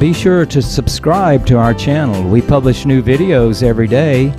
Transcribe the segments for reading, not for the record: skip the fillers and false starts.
be sure to subscribe to our channel. We publish new videos every day.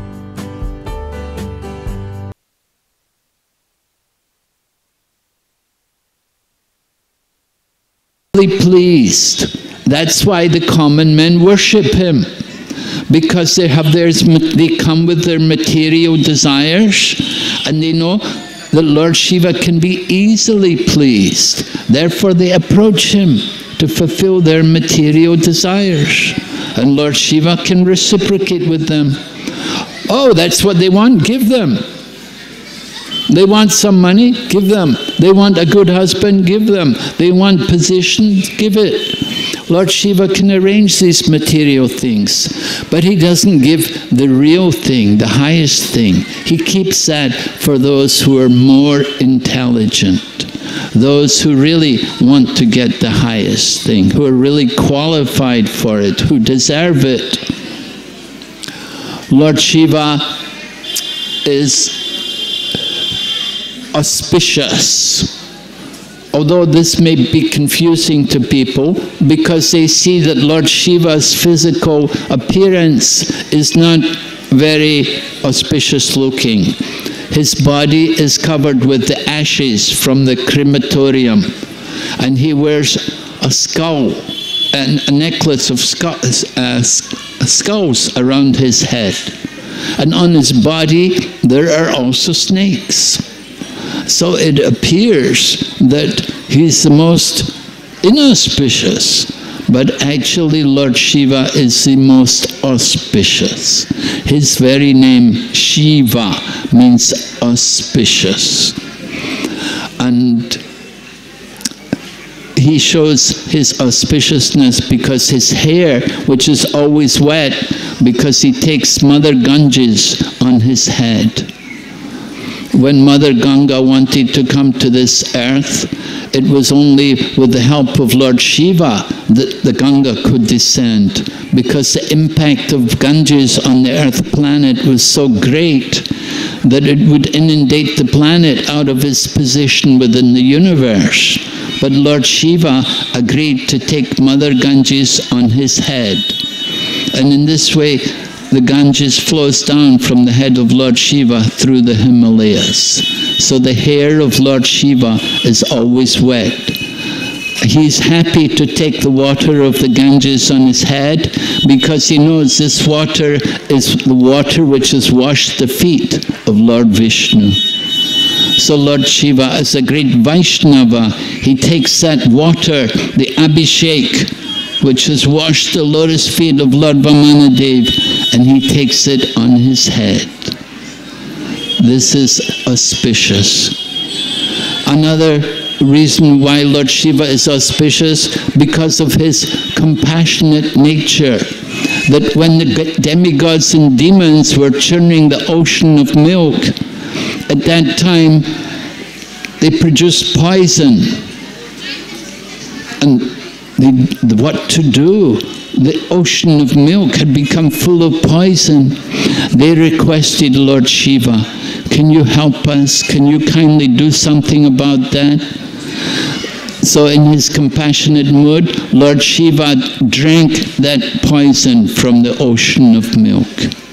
Pleased. That's why the common men worship him, because they come with their material desires, and they know that Lord Shiva can be easily pleased. Therefore they approach him to fulfill their material desires, and Lord Shiva can reciprocate with them. Oh, that's what they want, give them. They want some money, give them. They want a good husband, give them. They want position, give it. Lord Shiva can arrange these material things, but he doesn't give the real thing, the highest thing. He keeps that for those who are more intelligent, those who really want to get the highest thing, who are really qualified for it, who deserve it. Lord Shiva is auspicious. Although this may be confusing to people, because they see that Lord Shiva's physical appearance is not very auspicious looking. His body is covered with the ashes from the crematorium, and he wears a skull, and a necklace of skulls around his head. And on his body there are also snakes. So it appears that he's the most inauspicious, but actually Lord Shiva is the most auspicious. His very name, Shiva, means auspicious. And he shows his auspiciousness because his hair, which is always wet, because he takes Mother Ganges on his head. When Mother Ganga wanted to come to this earth, it was only with the help of Lord Shiva that the Ganga could descend, because the impact of Ganges on the earth planet was so great that it would inundate the planet out of its position within the universe. But Lord Shiva agreed to take Mother Ganges on his head. And in this way, the Ganges flows down from the head of Lord Shiva through the Himalayas. So the hair of Lord Shiva is always wet. He's happy to take the water of the Ganges on his head, because he knows this water is the water which has washed the feet of Lord Vishnu. So Lord Shiva, as a great Vaishnava, he takes that water, the Abhishek, which has washed the lotus feet of Lord Vamanadev, and he takes it on his head. This is auspicious. Another reason why Lord Shiva is auspicious, because of his compassionate nature. That when the demigods and demons were churning the ocean of milk, at that time they produced poison. And what to do? The ocean of milk had become full of poison. They requested Lord Shiva, can you help us? Can you kindly do something about that? So in his compassionate mood, Lord Shiva drank that poison from the ocean of milk.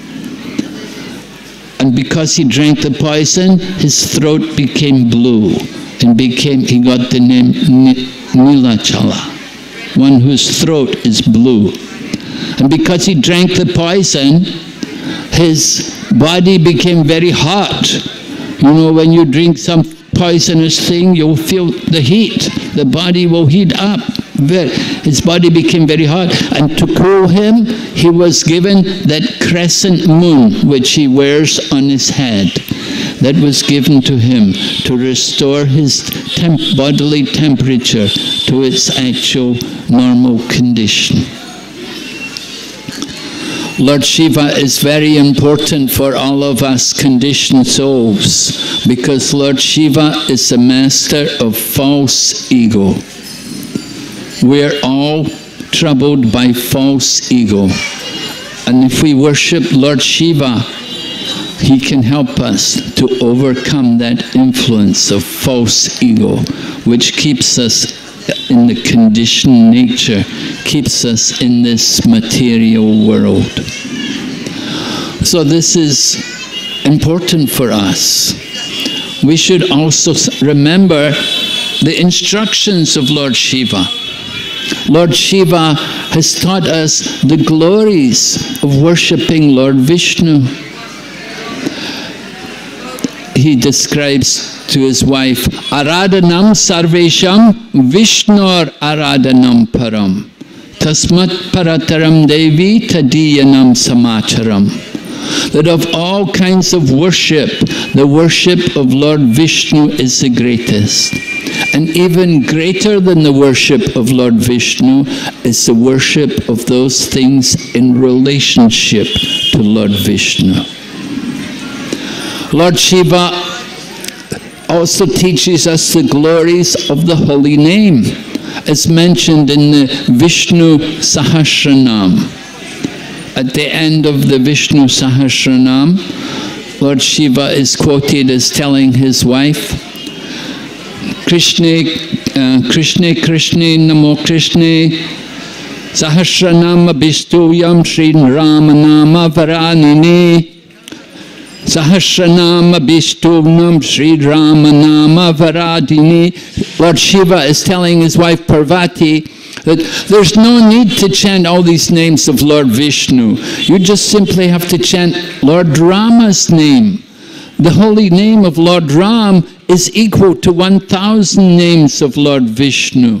And because he drank the poison, his throat became blue, and he got the name Nilachala, one whose throat is blue. And because he drank the poison, his body became very hot. You know, when you drink some poisonous thing, you'll feel the heat. The body will heat up. His body became very hot. And to cool him, he was given that crescent moon which he wears on his head. That was given to him to restore his bodily temperature to its actual normal condition. Lord Shiva is very important for all of us conditioned souls, because Lord Shiva is the master of false ego. We're all troubled by false ego. And if we worship Lord Shiva, he can help us to overcome that influence of false ego, which keeps us in the conditioned nature, keeps us in this material world. So this is important for us. We should also remember the instructions of Lord Shiva. Lord Shiva has taught us the glories of worshipping Lord Vishnu. He describes to his wife, Aradhanam sarvesham Vishnor Aradhanam param Tasmat parataram devi tadiyanam samacharam. That of all kinds of worship, the worship of Lord Vishnu is the greatest. And even greater than the worship of Lord Vishnu is the worship of those things in relationship to Lord Vishnu. Lord Shiva also teaches us the glories of the holy name, as mentioned in the Vishnu Sahasranam. At the end of the Vishnu Sahasranam, Lord Shiva is quoted as telling his wife, Krishna, Krishna, Krishna, Namo Krishna, Sahasranama Bistuyam Sri Ramanama Varanini, Sahasranama Bistuyam Sri Ramanama Varadini. Lord Shiva is telling his wife Parvati that there's no need to chant all these names of Lord Vishnu. You just simply have to chant Lord Rama's name. The holy name of Lord Ram is equal to 1,000 names of Lord Vishnu.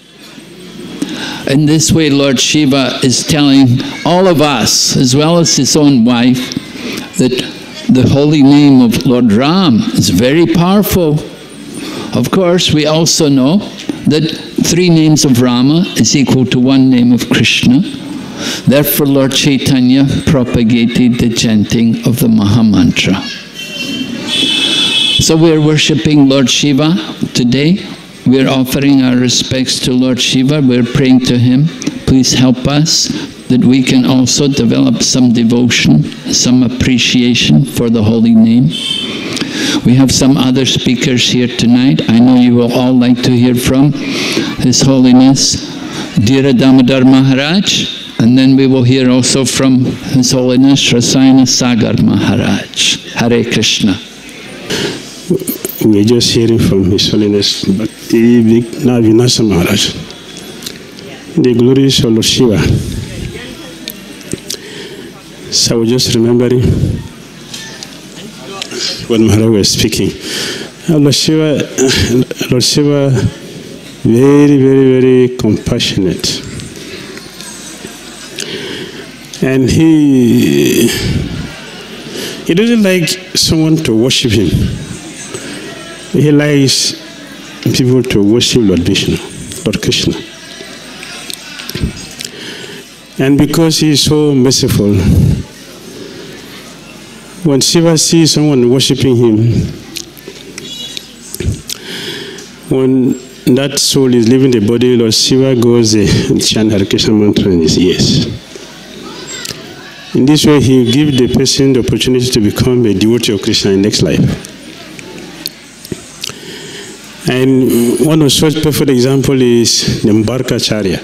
In this way, Lord Shiva is telling all of us, as well as his own wife, that the holy name of Lord Ram is very powerful. Of course, we also know that 3 names of Rama is equal to 1 name of Krishna. Therefore, Lord Chaitanya propagated the chanting of the Mahamantra. So we are worshipping Lord Shiva today. We are offering our respects to Lord Shiva. We are praying to him. Please help us that we can also develop some devotion, some appreciation for the holy name. We have some other speakers here tonight. I know you will all like to hear from His Holiness Dhira Damodar Maharaj, and then we will hear also from His Holiness Rasayana Sagar Maharaj. Hare Krishna. We're just hearing from His Holiness Bhakti Vinasa Maharaj, the glories of Lord Shiva. So I was just remembering when Maharaj was speaking. Lord Shiva, very, very, very compassionate. And he doesn't like someone to worship him. He likes people to worship Lord Vishnu, Lord Krishna. And because he is so merciful, when Shiva sees someone worshiping him, when that soul is leaving the body, Lord Shiva goes and chants Hare Krishna mantra in his ears. In this way, he will give the person the opportunity to become a devotee of Krishna in next life. And one of such perfect example is Nimbarkacharya.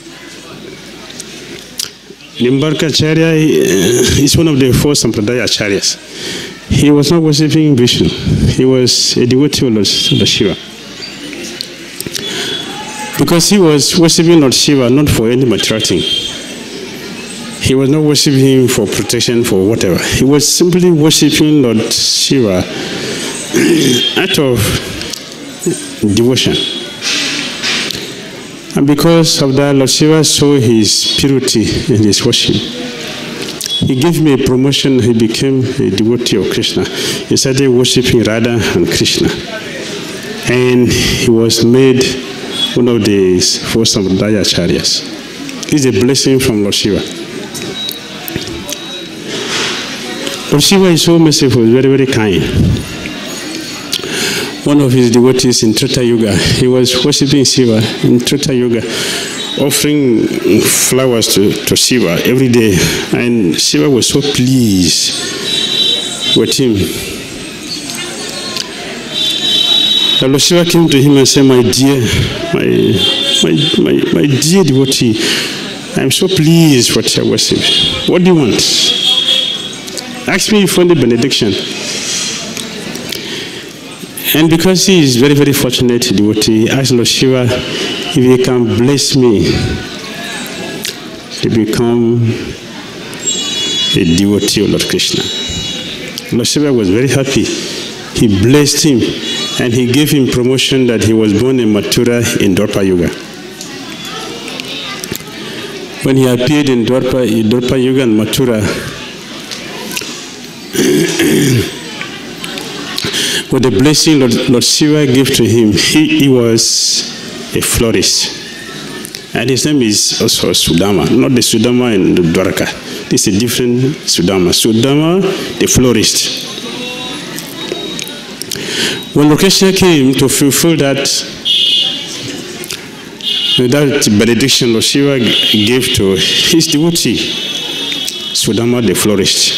Nimbarkacharya is one of the 4 Sampradaya Acharyas. He was not worshipping Vishnu. He was a devotee of Lord Shiva. Because he was worshipping Lord Shiva not for any material thing. He was not worshipping him for protection, for whatever. He was simply worshipping Lord Shiva out of devotion. And because of that, Lord Shiva saw his purity in his worship. He gave me a promotion. He became a devotee of Krishna. He started worshipping Radha and Krishna. And he was made one of the 4 Sampradaya Acharyas. It's a blessing from Lord Shiva. Lord Shiva is so merciful, very, very kind. One of his devotees in Treta Yuga, he was worshipping Shiva in Treta Yuga, offering flowers to Shiva every day. And Shiva was so pleased with him. Lord Shiva came to him and said, my dear devotee, I'm so pleased with your worship. What do you want? Ask me for the benediction. And because he is very, very fortunate devotee, he asked Lord Shiva if he can bless me to become a devotee of Lord Krishna. Lord Shiva was very happy. He blessed him and he gave him promotion that he was born in Mathura in Dwapara Yuga. When he appeared in Dwapara Yuga and Mathura, with the blessing Lord Shiva gave to him, he was a florist. And his name is also Sudama, not the Sudama in Dwarka. This is a different Sudama. Sudama, the florist. When Lord Krishna came to fulfill that benediction Lord Shiva gave to his devotee, Sudama the florist,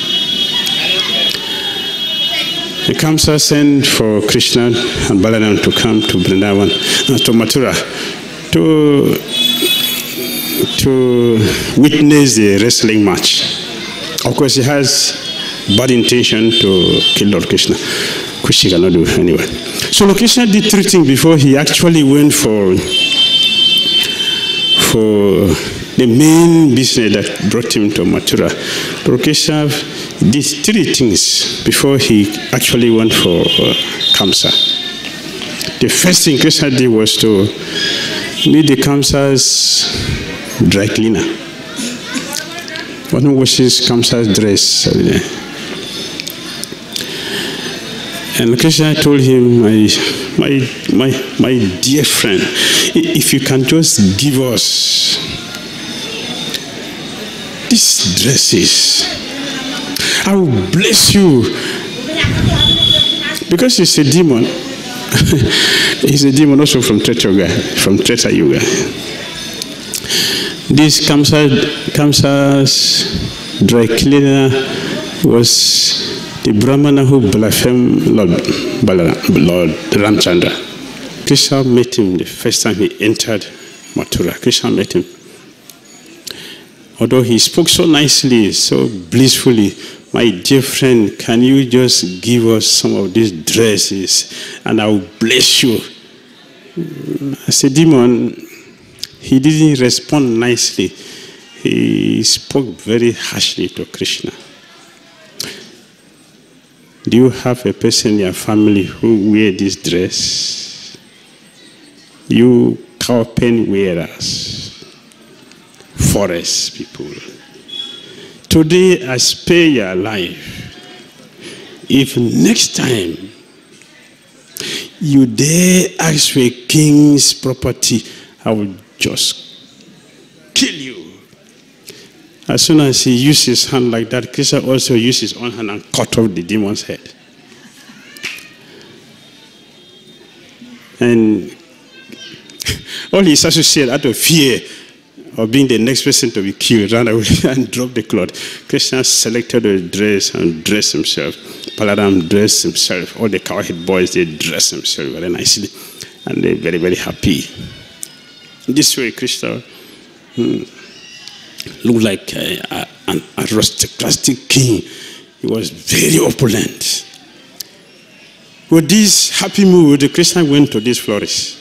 the Kamsa sent for Krishna and Balaram to come to Vrindavan, to Mathura, to witness the wrestling match. Of course, he has bad intention to kill Lord Krishna, which he cannot do anyway. So Lord Krishna did three things before he actually went for the main business that brought him to Mathura. Lord Krishna did three things before he actually went for Kamsa. The first thing Krishna did was to meet the Kamsa's dry cleaner. One who washes Kamsa's dress every day. And Krishna told him, my dear friend, if you can just give us these dresses, I will bless you. Because he's a demon. He's a demon also from Treta Yuga. This Kamsa's dry cleaner was the Brahmana who blasphemed Lord Ramchandra. Krishna met him the first time he entered Mathura. Krishna met him. Although he spoke so nicely, so blissfully, my dear friend, can you just give us some of these dresses and I will bless you? As a demon, he didn't respond nicely. He spoke very harshly to Krishna. Do you have a person in your family who wear this dress? You cowpen wearers, forest people. Today I spare your life. If next time you dare ask for a king's property, I will just kill you. As soon as he used his hand like that, Krishna also used his own hand and cut off the demon's head. And all his associates, out of fear of being the next person to be killed, ran away and dropped the cloth. Krishna selected a dress and dressed himself. Balaram dressed himself. All the cowhead boys, they dressed themselves very nicely. And they're very, very happy. This way, Krishna looked like an aristocratic king. He was very opulent. With this happy mood, Krishna went to this florist.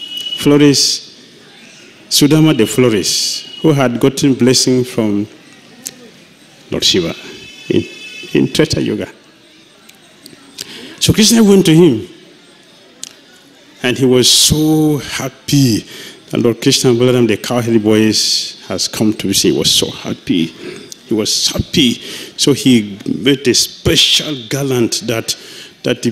Sudama the florist, who had gotten blessing from Lord Shiva in Treta Yuga. So Krishna went to him. And he was so happy. And Lord Krishna and Balaram, the cowherd boys, has come to visit. He was so happy. He was happy. So he made a special garland that the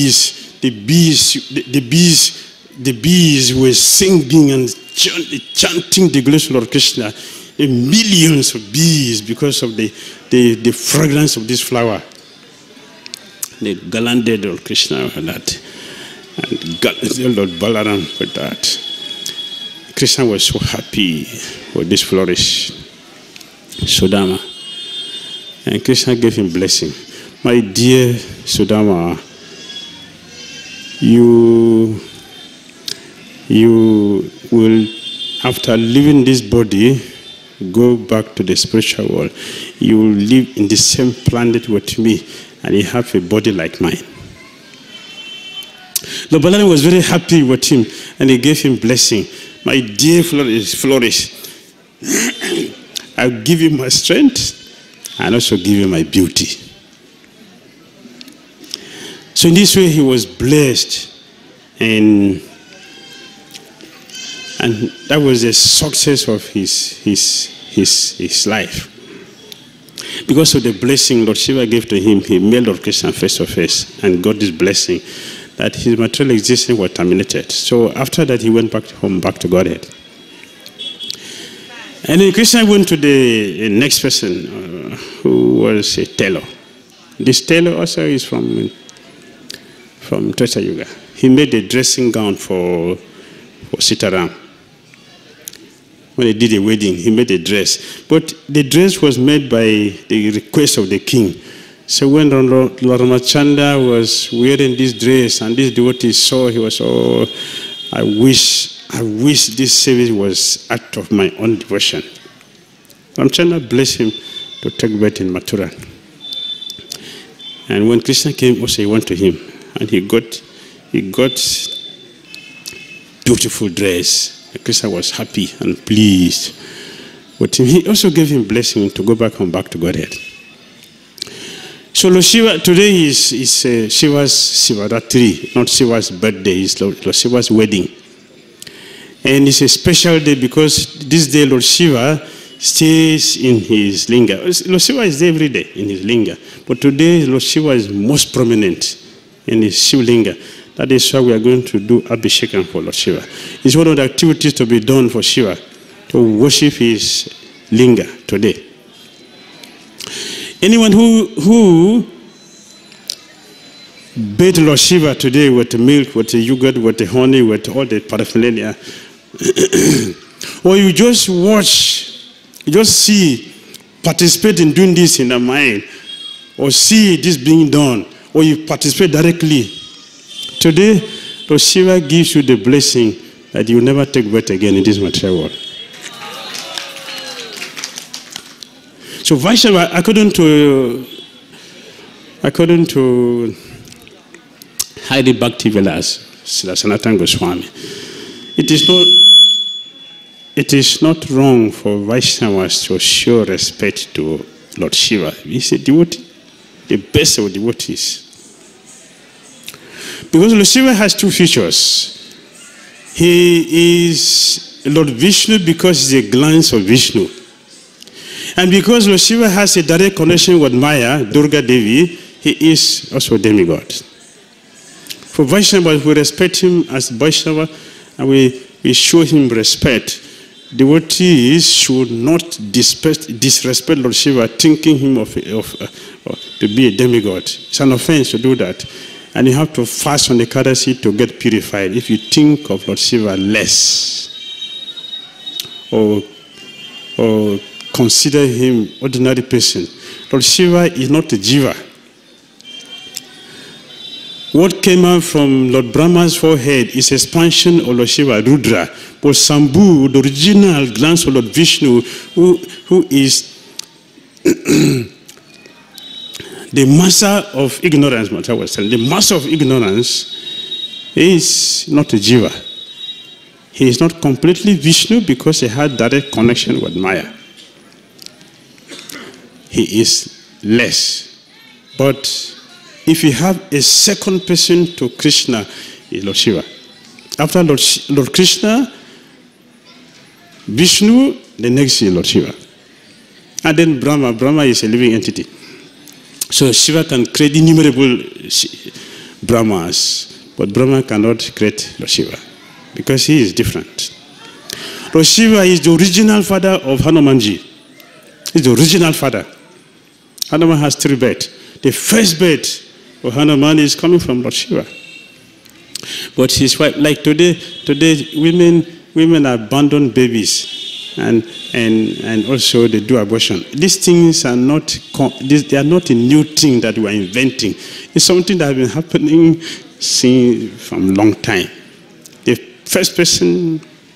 bees were singing and chanting the glories of Lord Krishna. Millions of bees because of the fragrance of this flower. They garlanded Lord Krishna with that. And garlanded Lord Balaram with that. Krishna was so happy with this flourish, Sudama. And Krishna gave him blessing. My dear Sudama, you will, after leaving this body, go back to the spiritual world. You will live in the same planet with me, and you have a body like mine. Lord Balani was very happy with him, and he gave him blessing. My dear Flourish, I'll give you my strength, and also give you my beauty. So in this way, he was blessed, and that was the success of his life. Because of the blessing Lord Shiva gave to him, he met Lord Krishna face to face and got this blessing that his material existence was terminated. So after that, he went back home, back to Godhead. And then Krishna went to the next person, who was a tailor. This tailor also is from Treta Yuga. He made a dressing gown for Sitaram. When they did a wedding, he made a dress. But the dress was made by the request of the king. So when Lord Ramachandra was wearing this dress and this devotee saw, he was, oh, I wish this service was act of my own devotion. Ramachandra blessed him to take birth in Mathura. And when Krishna came, also he went to him, and he got beautiful dress. Krishna was happy and pleased with him. He also gave him blessing to go back home, back to Godhead. So Lord Shiva, today is Shiva's Siva Ratri, not Shiva's birthday, it's Lord Shiva's wedding. And it's a special day because this day Lord Shiva stays in his linga. Lord Shiva is there every day in his linga. But today Lord Shiva is most prominent in his Shiva linga. That is why we are going to do Abhishekam for Lord Shiva. It's one of the activities to be done for Shiva, to worship his linga today. Anyone who bathed Lord Shiva today with the milk, with the yogurt, with the honey, with all the paraphernalia, or you just watch, you just see, participate in doing this in the mind, or see this being done, or you participate directly, today, Lord Shiva gives you the blessing that you will never take birth again in this material world. So Vaishnava, according to Hari Bhakti Vilas, Sanatana Goswami, it is not wrong for Vaishnavas to show respect to Lord Shiva. He's a devotee, the best of devotees. Because Lord Shiva has two features. He is Lord Vishnu because he's a glance of Vishnu. And because Lord Shiva has a direct connection with Maya, Durga Devi, he is also a demigod. For Vaishnava, we respect him as Vaishnava and we show him respect. Devotees should not disrespect Lord Shiva, thinking him to be a demigod. It's an offense to do that. And you have to fast on the Ekadasi to get purified if you think of Lord Shiva less or consider him ordinary person. Lord Shiva is not a jiva. What came out from Lord Brahma's forehead is expansion of Lord Shiva, Rudra. But Sambhu, the original glance of Lord Vishnu, who is the master of ignorance, the master of ignorance is not a jiva. He is not completely Vishnu because he had direct connection with Maya. He is less. But if you have a second person to Krishna, is Lord Shiva. After Lord Krishna, Vishnu, the next is Lord Shiva. And then Brahma. Brahma is a living entity. So Shiva can create innumerable Brahmas, but Brahma cannot create Lord Shiva because he is different. Lord Shiva is the original father of Hanumanji. He's the original father. Hanuman has 3 births. The first birth of Hanuman is coming from Lord Shiva. But his wife, like today women abandon babies and also they do abortion. These things are not, they are not a new thing that we are inventing. It's something that has been happening from a long time. The first person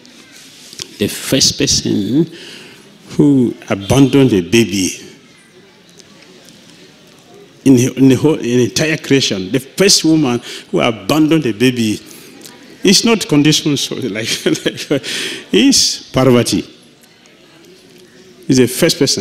who abandoned a baby in the entire creation, the first woman who abandoned a baby, is not conditional, so like is Parvati. He's the first person.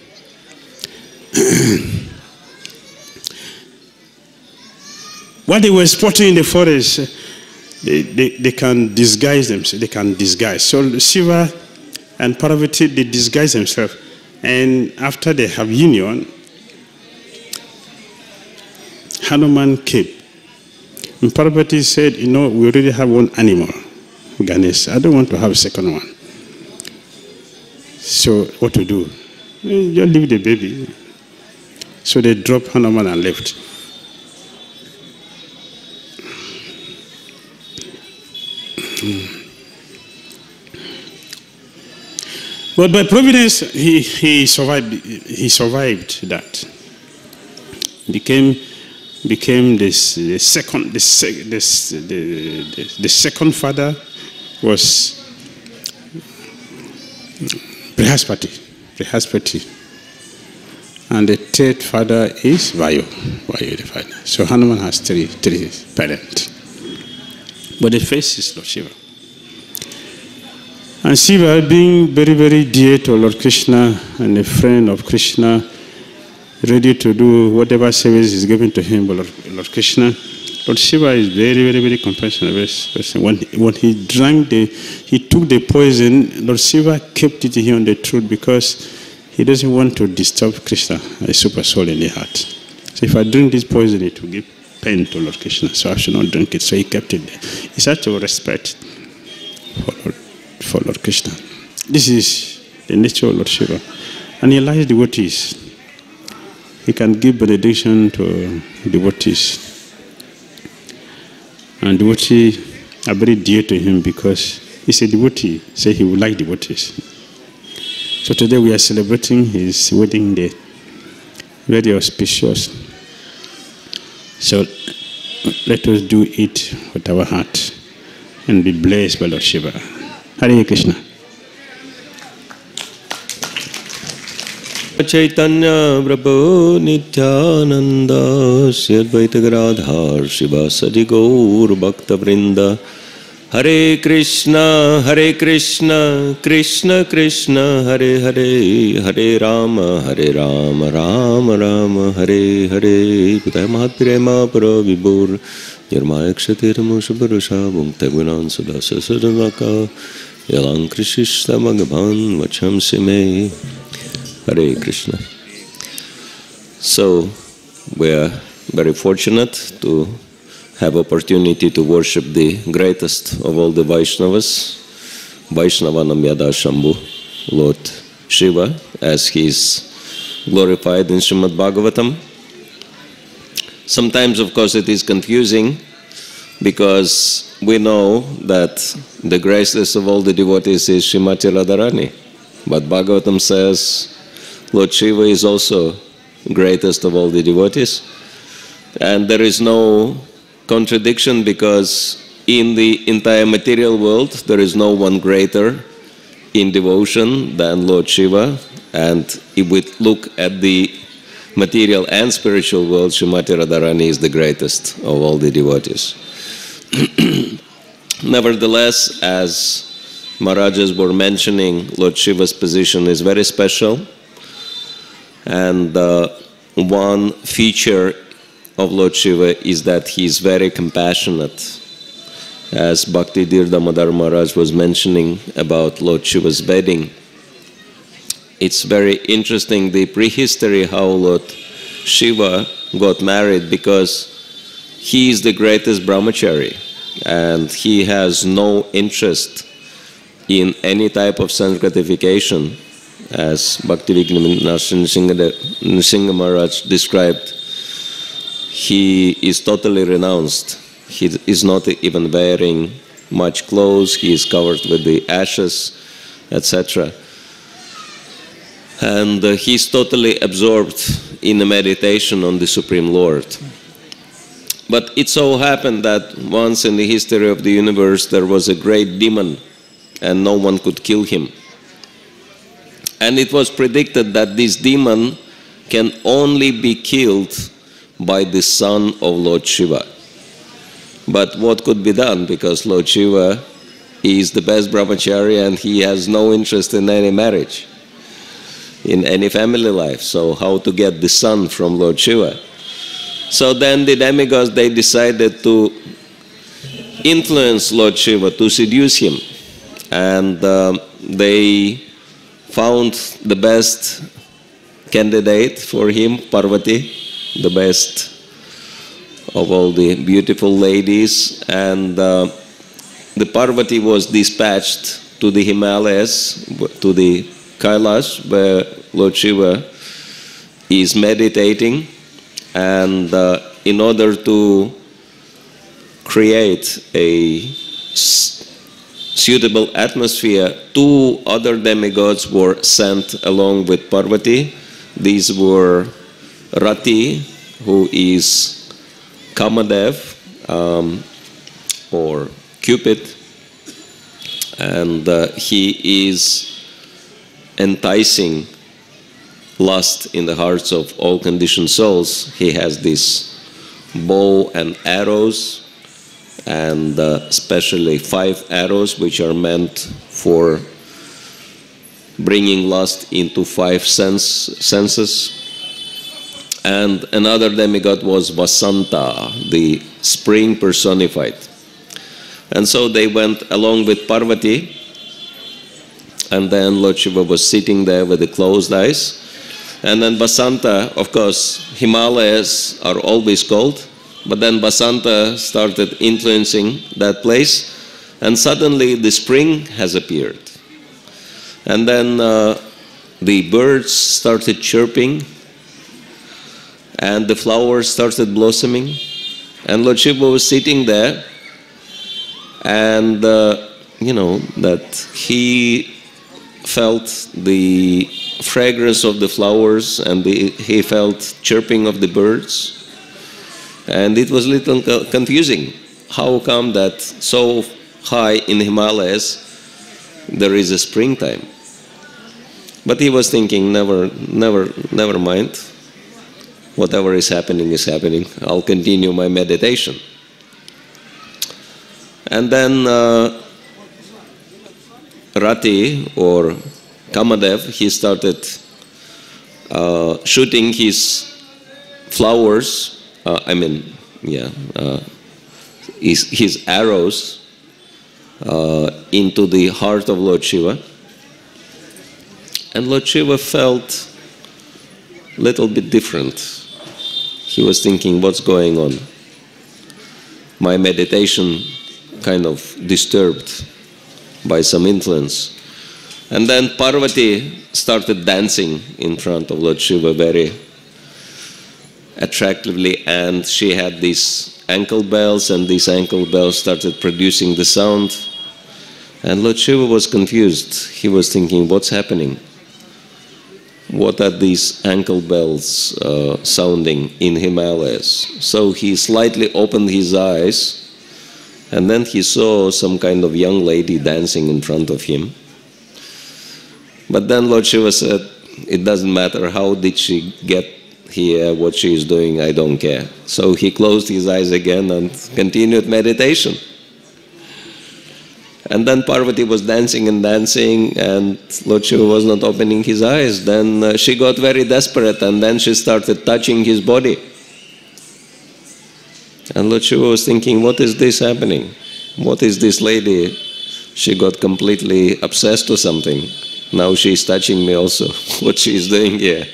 While they were sporting in the forest, they can disguise themselves. They can disguise. So Shiva and Parvati, they disguise themselves. And after they have union, Hanuman came. And Parvati said, we already have one animal, Ganesh. I don't want to have a second one. So what to do? Just leave the baby. So they dropped Hanuman and left. But by providence, he survived. He survived that. Became the second father was Brihaspati. And the third father is Vayu the father. So Hanuman has three parents. But the first is Lord Shiva. And Shiva, being very, very dear to Lord Krishna and a friend of Krishna, ready to do whatever service is given to him by Lord Krishna, Lord Shiva is very, very, very compassionate person. When he took the poison, Lord Shiva kept it here on the truth because he doesn't want to disturb Krishna, a super soul in the heart. So if I drink this poison, it will give pain to Lord Krishna, so I should not drink it. So he kept it there. It's such a respect for Lord Krishna. This is the nature of Lord Shiva. And he likes devotees. He can give benediction to devotees. And devotees are very dear to him because he's a devotee, so he would like devotees. So today we are celebrating his wedding day. Very auspicious. So let us do it with our heart and be blessed by Lord Shiva. Hare Krishna. Chaitanya Prabhu Nityananda Sri Advaita Gadadhar Shiva Sadi Gaur Bhakta Vrinda Hare Krishna Krishna Krishna Hare Hare Hare Rama Rama Rama Hare Hare Putaya Mahaprema Para Vibhur Nirmaya Kshatiramo Subharusha Bhukta Gunan Sudasa Sadanaka Yalang Krishishta Bhagavan Vacham Sime Hare Krishna. So we are very fortunate to have opportunity to worship the greatest of all the Vaishnavas, Vaishnavanam Yada Shambhu, Lord Shiva, as he is glorified in Srimad Bhagavatam. Sometimes, of course, it is confusing because we know that the greatest of all the devotees is Srimati Radharani. But Bhagavatam says Lord Shiva is also greatest of all the devotees. And there is no contradiction because in the entire material world there is no one greater in devotion than Lord Shiva. And if we look at the material and spiritual world, Srimati Radharani is the greatest of all the devotees. Nevertheless, as Maharajas were mentioning, Lord Shiva's position is very special. And one feature of Lord Shiva is that he is very compassionate. As Bhakti Dhir Damodar Maharaj was mentioning about Lord Shiva's wedding, it's very interesting, the prehistory how Lord Shiva got married, because he is the greatest brahmachari and he has no interest in any type of sense gratification. As Bhaktivinoda Nrsimha Maharaj described, he is totally renounced. He is not even wearing much clothes, he is covered with the ashes, etc. And he's totally absorbed in a meditation on the Supreme Lord. But it so happened that once in the history of the universe there was a great demon and no one could kill him. And it was predicted that this demon can only be killed by the son of Lord Shiva. But what could be done? Because Lord Shiva is the best brahmachari and he has no interest in any marriage, in any family life. So how to get the son from Lord Shiva? So then the demigods, they decided to influence Lord Shiva, to seduce him. And they found the best candidate for him, Parvati, the best of all the beautiful ladies. And the Parvati was dispatched to the Himalayas, to the Kailash, where Lord Shiva is meditating. And in order to create a suitable atmosphere, two other demigods were sent along with Parvati. These were Rati, who is Kamadev, or Cupid, and he is enticing lust in the hearts of all conditioned souls. He has this bow and arrows, and especially 5 arrows which are meant for bringing lust into 5 senses. And another demigod was Vasanta, the spring personified. And so they went along with Parvati, and then Lord Shiva was sitting there with the closed eyes. And then Vasanta, of course, Himalayas are always cold, but then Vasanta started influencing that place, and suddenly the spring has appeared. And then the birds started chirping, and the flowers started blossoming, and Lord Shiva was sitting there, and you know, that he felt the fragrance of the flowers, and he felt chirping of the birds, and it was a little confusing. How come that so high in Himalayas there is a springtime? But he was thinking, never mind. Whatever is happening is happening. I'll continue my meditation. And then Rati, or Kamadev, he started shooting his flowers, his arrows into the heart of Lord Shiva. And Lord Shiva felt a little bit different. He was thinking, what's going on? My meditation kind of disturbed by some influence. And then Parvati started dancing in front of Lord Shiva very attractively, and she had these ankle bells, and these ankle bells started producing the sound. And Lord Shiva was confused. He was thinking, what's happening? What are these ankle bells sounding in Himalayas? So he slightly opened his eyes, and then he saw some kind of young lady dancing in front of him. But then Lord Shiva said, it doesn't matter how did she get here, what she is doing, I don't care. So he closed his eyes again and continued meditation. And then Parvati was dancing and dancing, and Lord Shiva was not opening his eyes. Then she got very desperate, and then she started touching his body. And Lord Shiva was thinking, what is this happening? What is this lady? She got completely obsessed to something. Now she is touching me also. What she is doing here?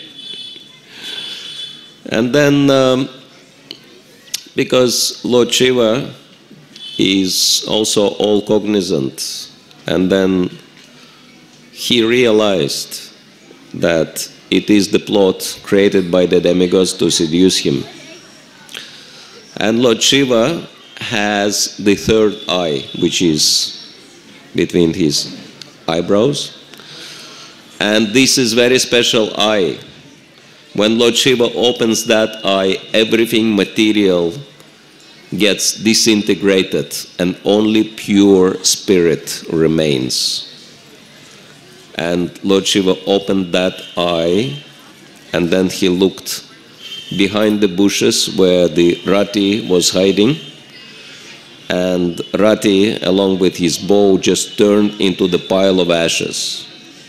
And then, because Lord Shiva is also all cognizant, and then he realized that it is the plot created by the demigods to seduce him. And Lord Shiva has the third eye, which is between his eyebrows, And this is very special eye. When Lord Shiva opens that eye, everything material gets disintegrated and only pure spirit remains. And Lord Shiva opened that eye, and then he looked behind the bushes where the Rati was hiding, and Rati, along with his bow, just turned into the pile of ashes.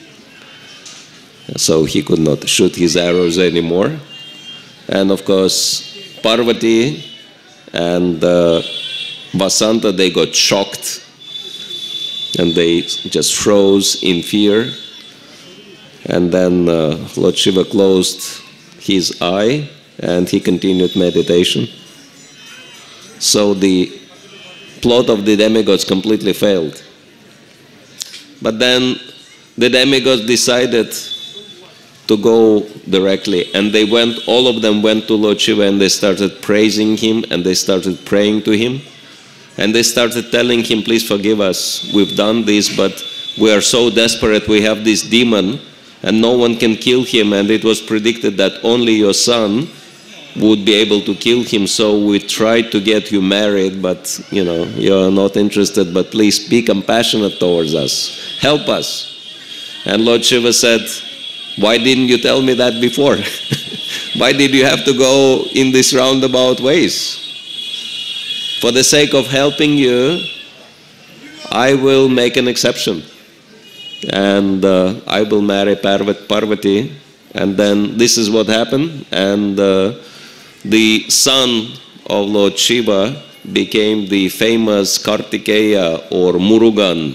So he could not shoot his arrows anymore. And of course, Parvati and Vasanta, they got shocked, and they just froze in fear. And then Lord Shiva closed his eye, and he continued meditation. So the plot of the demigods completely failed. But then the demigods decided to go directly, and they went, all of them went to Lord Shiva, and they started praising him, and they started praying to him, and they started telling him, please forgive us, we've done this, but we are so desperate, we have this demon, and no one can kill him, and it was predicted that only your son would be able to kill him, so we tried to get you married, but you know, you're not interested, but please be compassionate towards us, help us. And Lord Shiva said, why didn't you tell me that before? Why did you have to go in these roundabout ways? For the sake of helping you, I will make an exception. And I will marry Parvati. And then this is what happened. And the son of Lord Shiva became the famous Kartikeya or Murugan.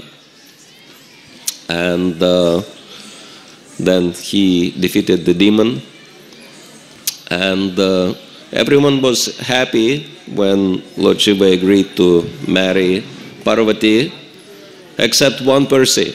And then he defeated the demon. And everyone was happy when Lord Shiva agreed to marry Parvati, except one person.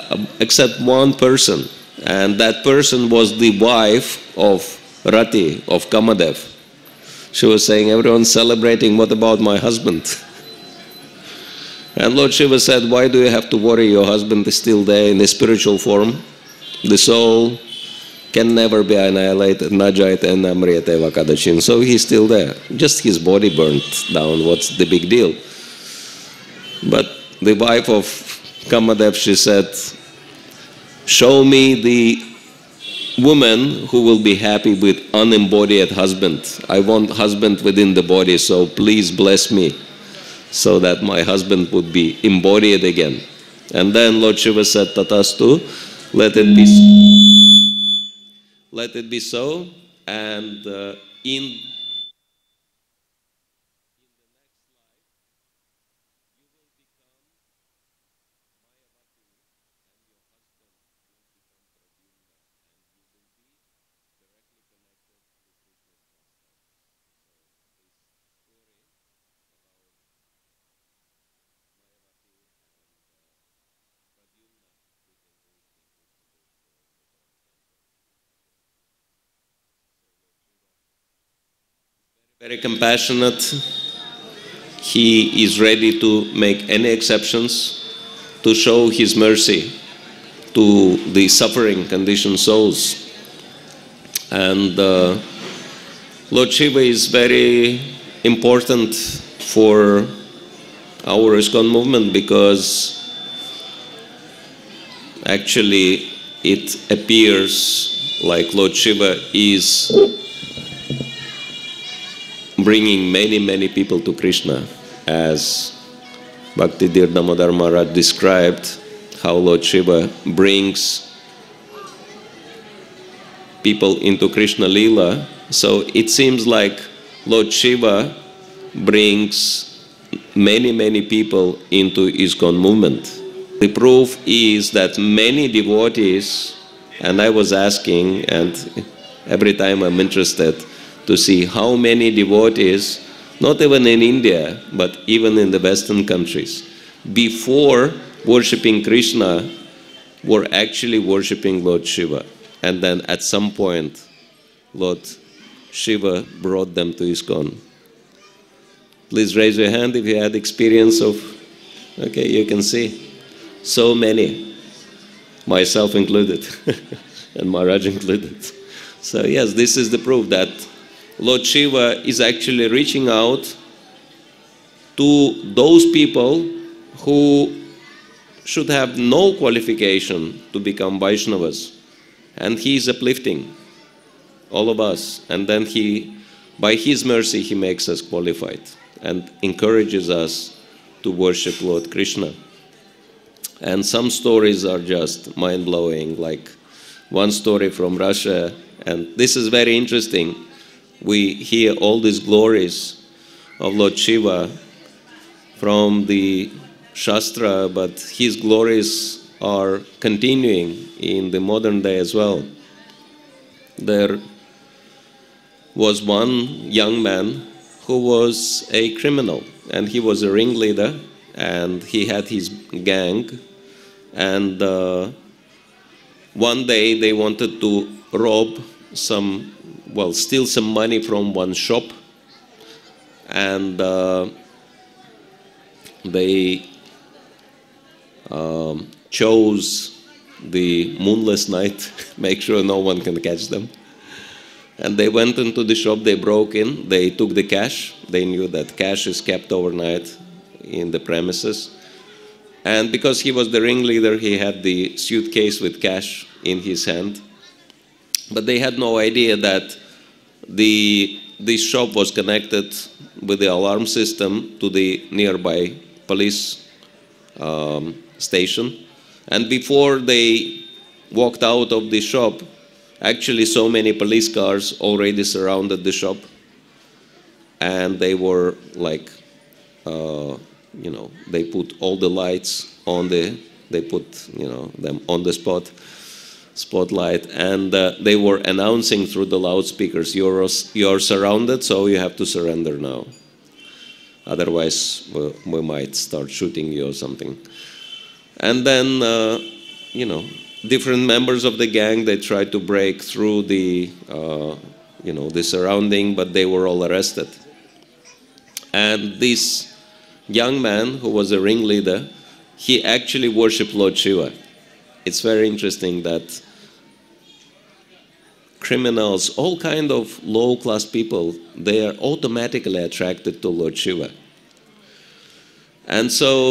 And that person was the wife of Rati, of Kamadev. She was saying, everyone's celebrating, what about my husband? And Lord Shiva said, why do you have to worry? Your husband is still there in a spiritual form. The soul can never be annihilated, najayate namriyate vakadachin. So he's still there. Just his body burnt down, what's the big deal? But the wife of Kamadev, she said, show me the woman who will be happy with unembodied husband. I want husband within the body, so please bless me, so that my husband would be embodied again. And then Lord Shiva said, Tatastu, let it be so. And in very compassionate. He is ready to make any exceptions to show his mercy to the suffering conditioned souls. And Lord Shiva is very important for our ISKCON movement, because actually it appears like Lord Shiva is bringing many people to Krishna, as Bhakti Dhir Damodar Maharaj described how Lord Shiva brings people into Krishna Leela. So it seems like Lord Shiva brings many people into ISKCON movement. The proof is that many devotees, and I was asking, and every time I'm interested to see how many devotees, not even in India, but even in the Western countries, before worshipping Krishna, were actually worshipping Lord Shiva. And then at some point, Lord Shiva brought them to ISKCON. Please raise your hand if you had experience of, okay, you can see, so many. myself included, and Maharaj included. So yes, this is the proof that Lord Shiva is actually reaching out to those people who should have no qualification to become Vaishnavas. And he is uplifting all of us. And then by his mercy, he makes us qualified and encourages us to worship Lord Krishna. And some stories are just mind-blowing, like one story from Russia. And this is very interesting. We hear all these glories of Lord Shiva from the Shastra, but his glories are continuing in the modern day as well. There was one young man who was a criminal, and he was a ringleader, and he had his gang, and one day they wanted to rob steal some money from one shop, and they chose the moonless night, make sure no one can catch them. And they went into the shop, they broke in, they took the cash. They knew that cash is kept overnight in the premises. And because he was the ringleader, he had the suitcase with cash in his hand. But they had no idea that this shop was connected with the alarm system to the nearby police station. And before they walked out of the shop, actually so many police cars already surrounded the shop. And they were like, they put all the lights on they put, them on the spotlight, and they were announcing through the loudspeakers, you're surrounded, so you have to surrender now. Otherwise, we might start shooting you or something. And then, different members of the gang, they tried to break through the surrounding, but they were all arrested. And this young man, who was a ringleader, he actually worshipped Lord Shiva. It's very interesting that criminals, all kind of low-class people, they are automatically attracted to Lord Shiva. And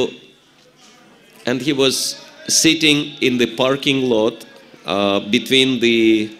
he was sitting in the parking lot between the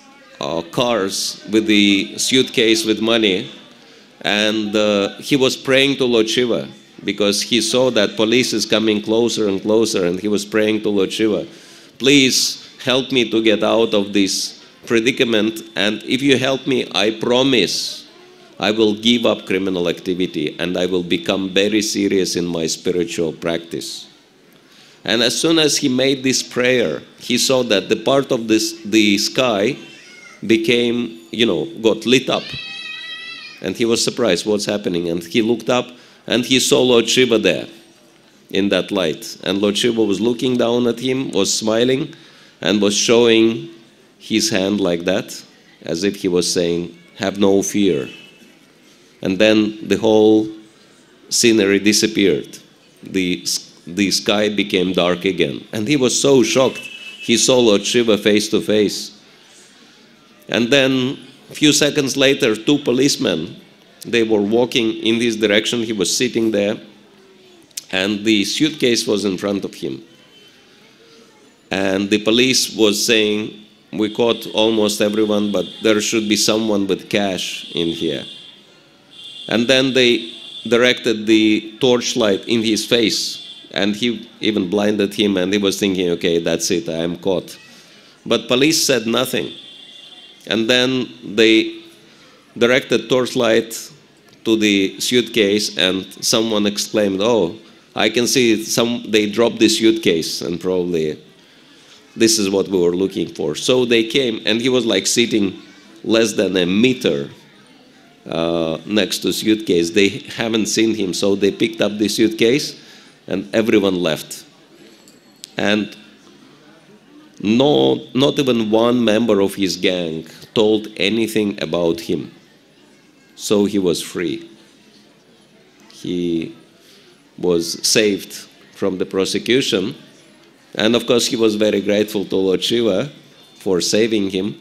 cars with the suitcase with money, and he was praying to Lord Shiva because he saw that police is coming closer and closer, and he was praying to Lord Shiva, please help me to get out of this predicament, and if you help me, I promise I will give up criminal activity and I will become very serious in my spiritual practice. And as soon as he made this prayer, he saw that the part of the sky became, got lit up. And he was surprised what's happening. And he looked up and he saw Lord Shiva there in that light. And Lord Shiva was looking down at him, was smiling, and was showing his hand like that, as if he was saying, have no fear. And then the whole scenery disappeared. The sky became dark again. And he was so shocked. He saw Lord Shiva face to face. And then a few seconds later, two policemen, they were walking in this direction. He was sitting there, and the suitcase was in front of him. And the police was saying, we caught almost everyone, but there should be someone with cash in here. And then they directed the torchlight in his face, and he even blinded him, and he was thinking, okay, that's it, I am caught. But police said nothing. And then they directed torchlight to the suitcase, and someone exclaimed, oh, I can see they dropped the suitcase, and probably this is what we were looking for. So they came, and he was like sitting less than a meter next to suitcase. They haven't seen him, so they picked up the suitcase, and everyone left. And not even one member of his gang told anything about him. So he was free. He was saved from the prosecution, And of course, he was very grateful to Lord Shiva for saving him.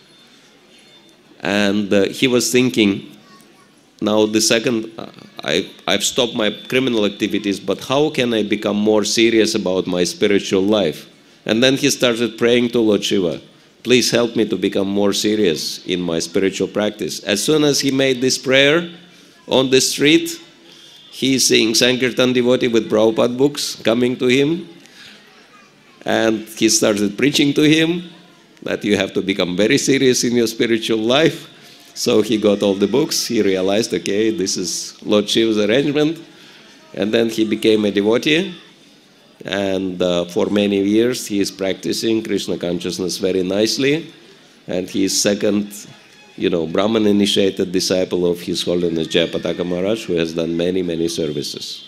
And he was thinking, now the second, I've stopped my criminal activities, but how can I become more serious about my spiritual life? And then he started praying to Lord Shiva, please help me to become more serious in my spiritual practice. As soon as he made this prayer on the street, he is seeing Sankirtan devotee with Prabhupada books coming to him. And he started preaching to him that you have to become very serious in your spiritual life. So he got all the books. He realized, okay, this is Lord Shiva's arrangement. And then he became a devotee. And for many years, he is practicing Krishna consciousness very nicely. And he is second, Brahman-initiated disciple of His Holiness Jayapataka Maharaj, who has done many, many services.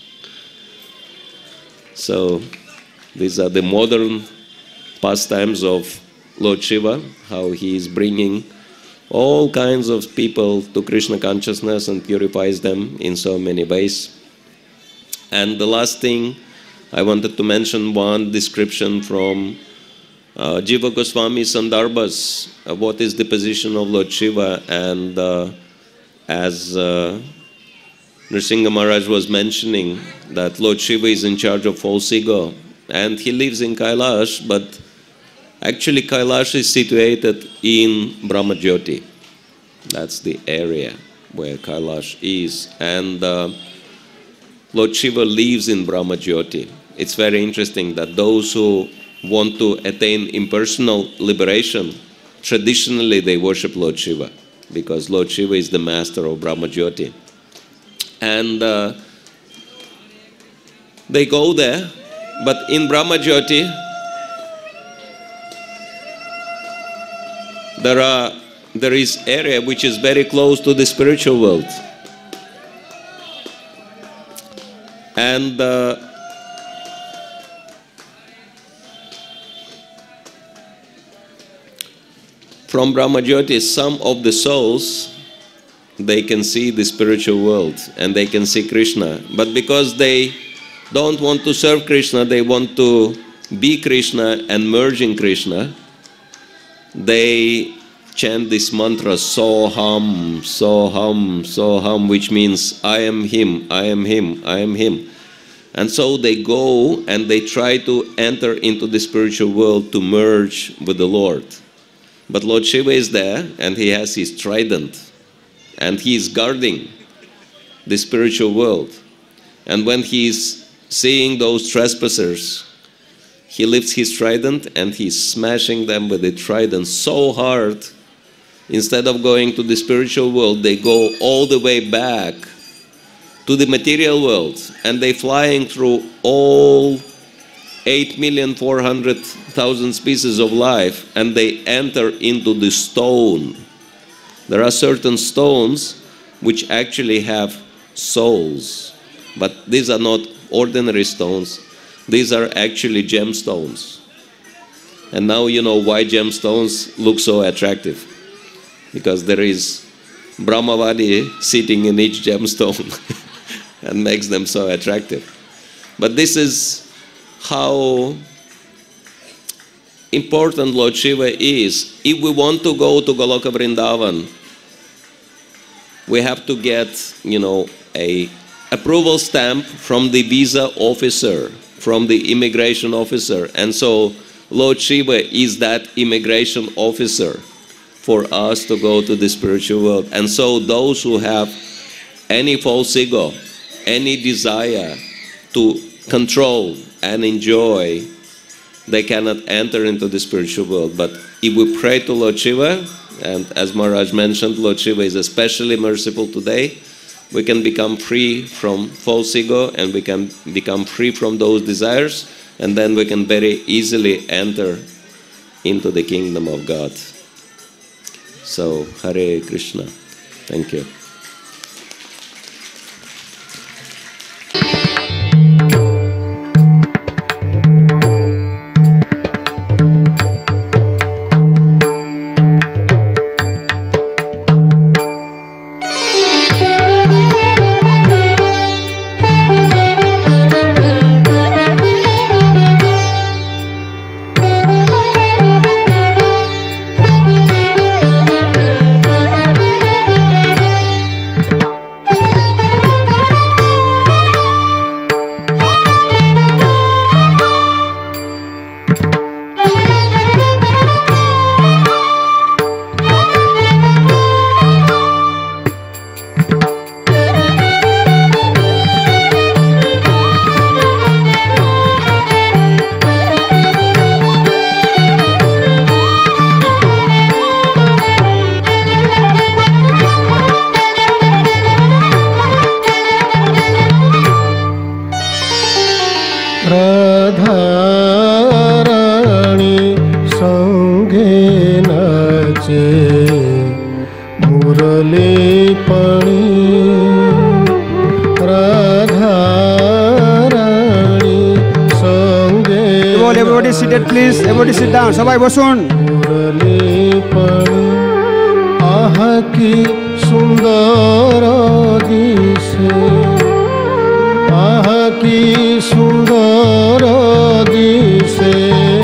So these are the modern pastimes of Lord Shiva, how he is bringing all kinds of people to Krishna consciousness and purifies them in so many ways. And the last thing, I wanted to mention one description from Jiva Goswami Sandarbhas, what is the position of Lord Shiva, and as Nrsimha Maharaj was mentioning, that Lord Shiva is in charge of false ego, and he lives in Kailash, but actually Kailash is situated in Brahmajyoti. That's the area where Kailash is, and Lord Shiva lives in Brahmajyoti. It's very interesting that those who want to attain impersonal liberation, traditionally they worship Lord Shiva, because Lord Shiva is the master of Brahmajyoti. And they go there, but in Brahmajyoti, there is area which is very close to the spiritual world. And from Brahmajyoti, some of the souls, they can see the spiritual world and they can see Krishna. But because they don't want to serve Krishna, they want to be Krishna and merge in Krishna, they chant this mantra, Soham, Soham, Soham, which means I am Him, I am Him, I am Him. And so they go and they try to enter into the spiritual world to merge with the Lord. But Lord Shiva is there and he has his trident and he is guarding the spiritual world. And when he is seeing those trespassers, he lifts his trident and he's smashing them with the trident so hard. Instead of going to the spiritual world, they go all the way back to the material world, and they flying through all 8,400,000 species of life, and they enter into the stone. There are certain stones which actually have souls, but these are not ordinary stones. These are actually gemstones. And now you know why gemstones look so attractive. Because there is Brahmavadi sitting in each gemstone and makes them so attractive. But this is how important Lord Shiva is. If we want to go to Goloka Vrindavan, we have to get, a approval stamp from the visa officer, from the immigration officer. And so Lord Shiva is that immigration officer for us to go to the spiritual world. And so those who have any false ego, any desire to control and enjoy, they cannot enter into the spiritual world. But if we pray to Lord Shiva, and as Maharaj mentioned, Lord Shiva is especially merciful today, we can become free from false ego and we can become free from those desires, and then we can very easily enter into the kingdom of God. So, Hare Krishna. Thank you. Radharani সঙ্গে নাচে মুরলী পাণি রাধারানী সঙ্গে Everybody seated please, everybody sit down, সবাই বসুন। মুরলী পাণি আহা কি সুন্দর দিশে আহা কি সুন্দর দিশে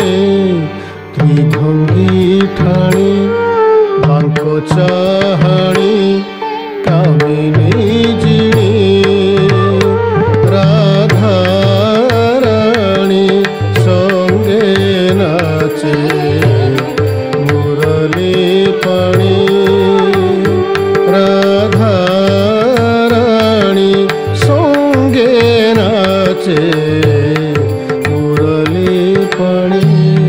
ত্রিভঙ্গি ঠাণি বাঙ্ক চাহাণি কামিনী জিণি রাধারানী সঙ্গে নাচে মুরলী পাণি রাধারানী সঙ্গে নাচে মুরলী পাণি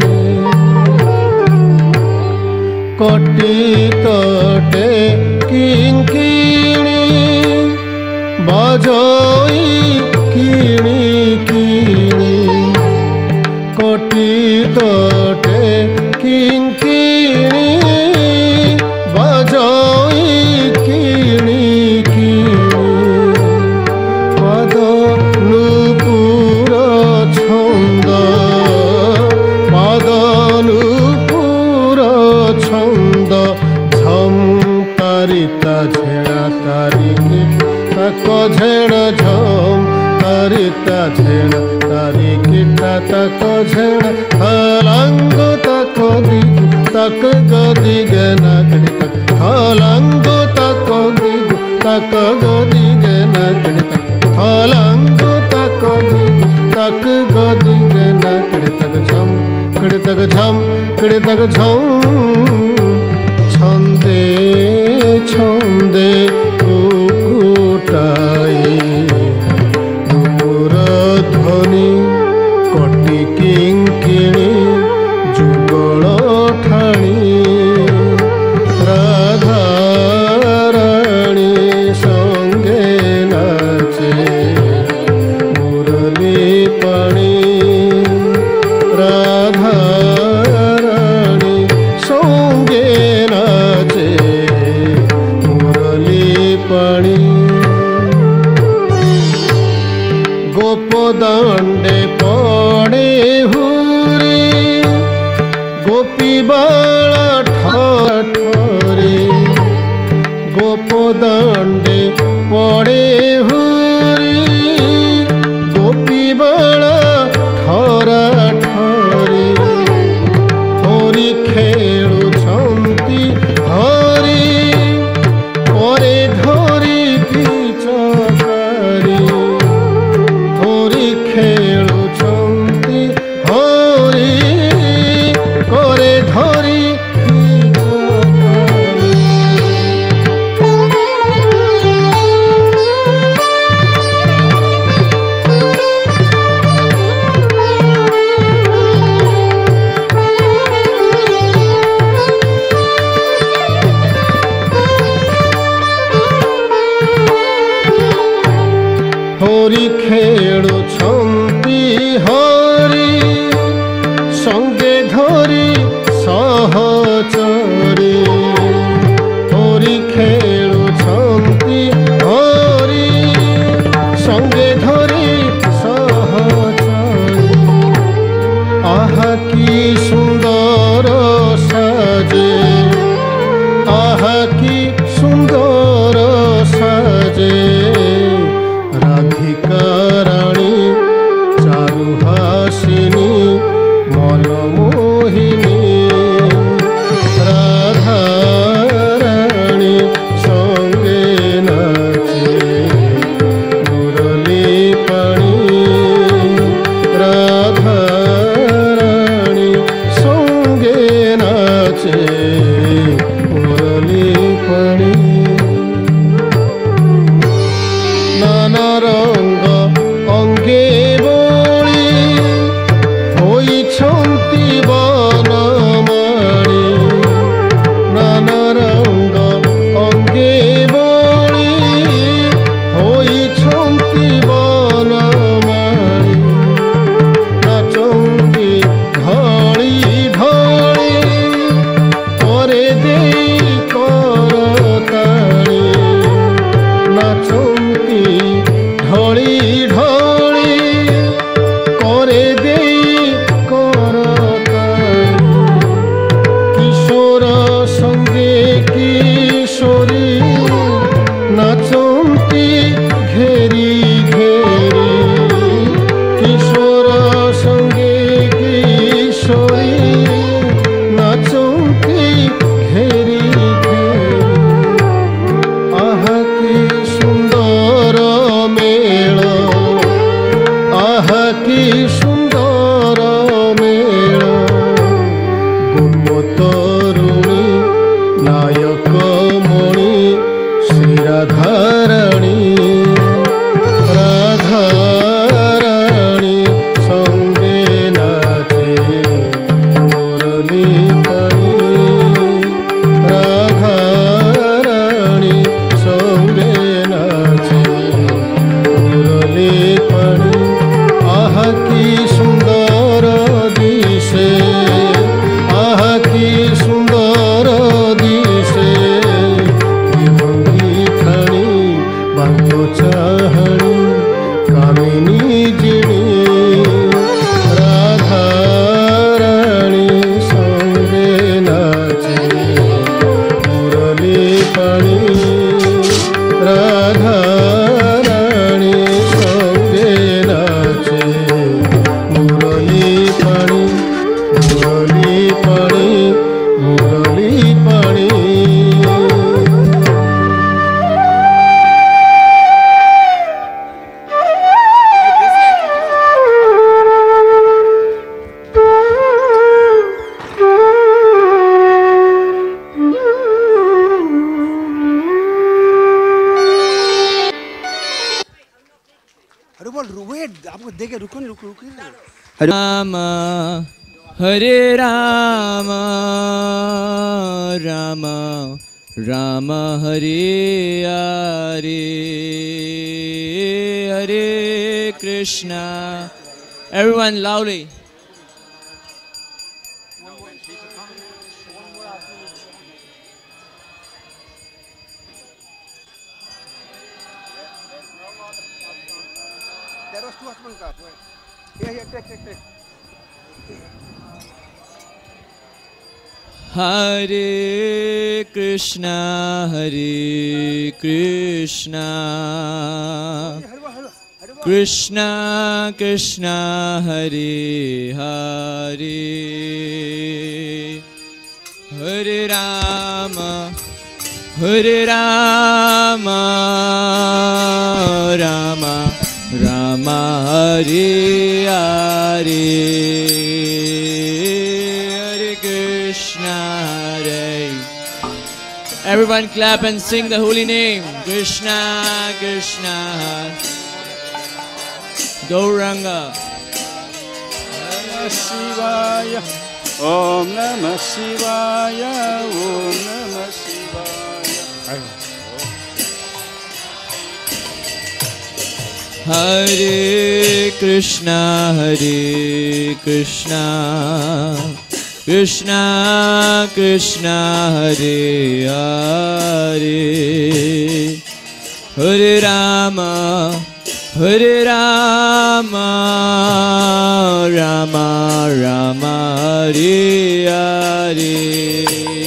কটি তটে কিঙ্কিণী বাজই কিণি কিণি কটি তটে কিঙ্কিণী বাজই কিণি কিণি পদ নূপুর ছন্দ পদ নূপুর ছন্দ ঝম তারিতা ঝেড়া তারিকে তাক ঝেড়া ঝম তারিতা ঝেড়া তারিকিটা তাক ঝেড়া হলাঙ্গ তাক দিগু তাক গদিগে নাগড়ি তাক হলাঙ্গ তাক দিগু তাক গদিগে নাগড়ি তাক হলাঙ্গ তাক দিগু তাক গদিগে নাগড়ি তাক ঝম কড়ি তাক ঝম কড়ি তাক ঝম ছন্দে ছন্দে কুকুটাই দুপুর ধ্বনি কটি কিঙ্কিণী যুগল ঠাণি রাধারানী সঙ্গে নাচে মুরলী পাণি রাধারানী সঙ্গে নাচে মুরলী পাণি গোপদণ্ডে পড়ে হুরি গোপী বালা ঠরে গোপদণ্ডে পড়ে হুরি গোপী বালা ঠরা ঠরে হরি খেলুছন্তি হরি পরে ধরি পিচকারি হরি খেলুছন্তি হরি করে ধরি পিচকারি হরি খেলুছন্তি হরি সঙ্গে ধরি সহচরি হরি খেলুছন্তি হরি সঙ্গে ধরি সহচরি আহা কি সুন্দর সাজে আহা কি সুন্দর সাজে রাধিকা রানী চারুহাসিনী মনমোহিনী রাধারানী সঙ্গে নাচে মুরলী পাণি রাধারানী সঙ্গে নাচে মুরলী পাণি নানা রঙ্গ অঙ্গে বলি হইছন্তি वेट आपको देखे रुको नहीं रुको राम हरे Ram Ram Ram Hare Hare Hare Krishna. Everyone loudly. There was two husbands car. Here, take. Hare Krishna, Krishna Krishna, Hare Hare, Hare Rama, Rama Rama, Hare Hare, Hare Krishna, Hare. Everyone clap and sing the holy name. Krishna, Krishna, Gauranga. Namah Shivaya, Om Namah Shivaya, Om Namah Shivaya. Hare Krishna, Krishna Krishna, Hare Hare, Hare Rama, Rama Rama, Hare Hare,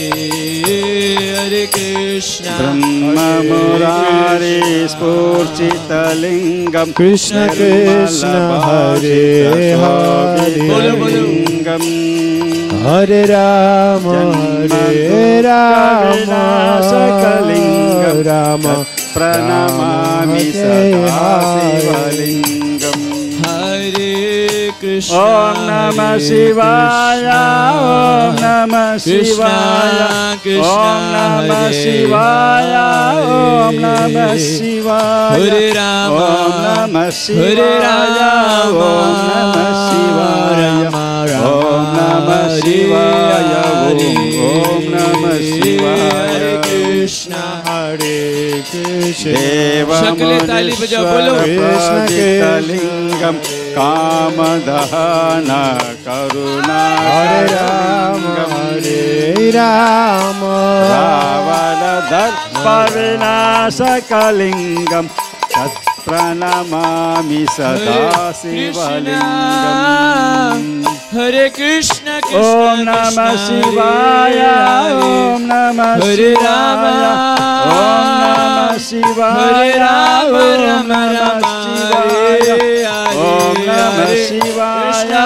Hare Krishna. Brahma Murari Spurchita Lingam, Krishna Krishna, Hare Hare, Lingam, Hare Rama, Hare Rama, Sakalingam, Rama Pranamami Sada Sivalingam. Hare Krishna, Om Namah Shivaya, Om Namah Shivaya, Om Namah Shivaya, Om Namah Shivaya, Hare Rama, Om Namah Shivaya, Om Namah Shivaya, Om Namah Shivaya, Om Namah Shivaya. Hare Krishna, Hare Krishna, Shakle taali bajao, bolo. Krishna Lingam, Kamadhana Karuna, Hare Rama, Hare Rama, Ravana Darpa Vinashakalingam, Tat Pranamami Sada Sivalingam. Hare Krishna, Om Namah Shivaya, Om Namah Shivaya, Om Namah Shivaya, Om Namah Shivaya, Om Namah Shivaya,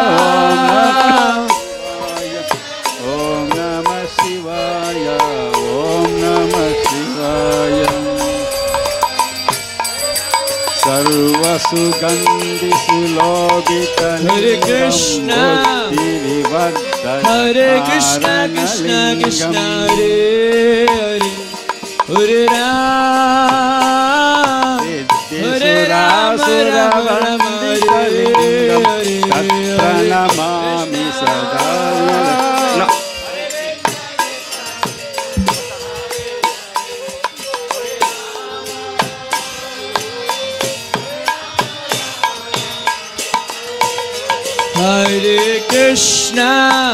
Om Namah Shivaya, Om Namah Shivaya. Sarva Sugandhi Sulobhita Hare Krishna, Hare Krishna, Krishna Krishna, Hare Hare, Hare Rama, Hare Rama, Rama Rama, Hare Hare, Pranamami Sada. Hare Krishna,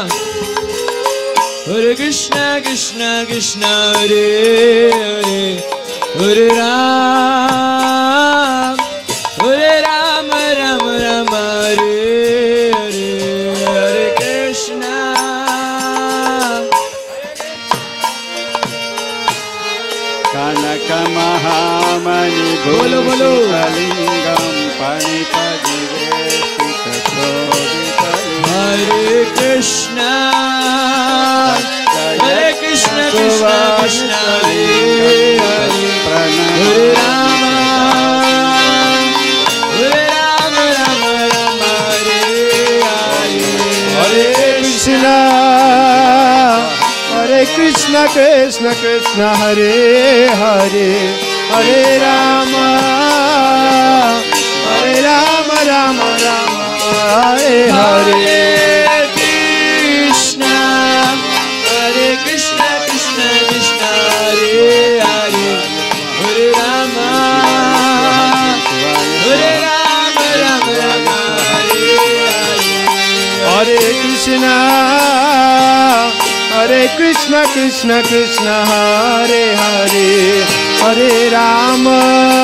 Krishna Krishna, Hare Hare, Hare Rama, Rama Rama, Hare Hare, Hare Krishna. Kanaka Mahamani Bolo, bolo. Lingam Panipadi Hare Krishna, Krishna Krishna, Hare Hare, Hare Rama, Rama Rama, Hare Hare, Hare Krishna, Krishna Krishna, Hare Hare, Hare Rama, Rama Hare Hare. Krishna Krishna Krishna Hare Hare, Hare Rama Rama Rama, Hare Krishna Krishna Krishna Hare Hare, Hare Rama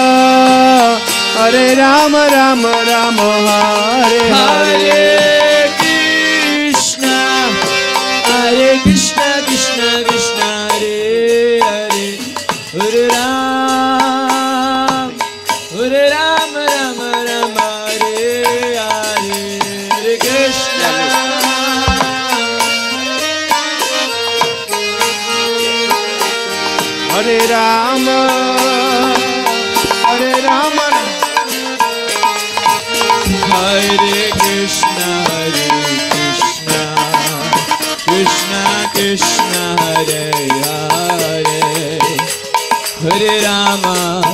Rama Rama, Hare Hare. Krishna Krishna Krishna Hare Hare, Hare Rama Rama Rama, Hare Hare. Hare Krishna Hare Rama Rama, Hare Krishna Krishna Krishna Hare Hare, Hare Rama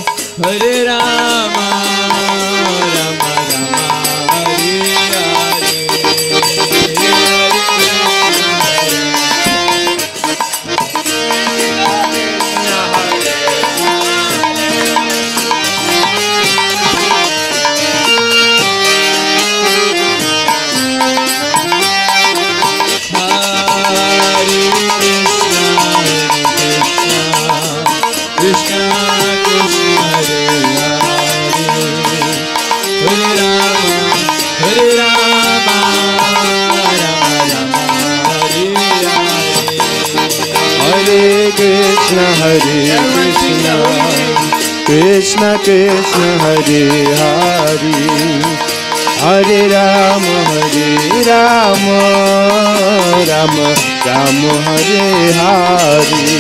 Rama Rama, Hare Hare. Krishna Krishna Hare Hare, Hare Rama Rama Rama, Hare Hare. Hare Krishna Krishna Krishna Hare Hare, Hare Rama Rama Rama, Hare Hare.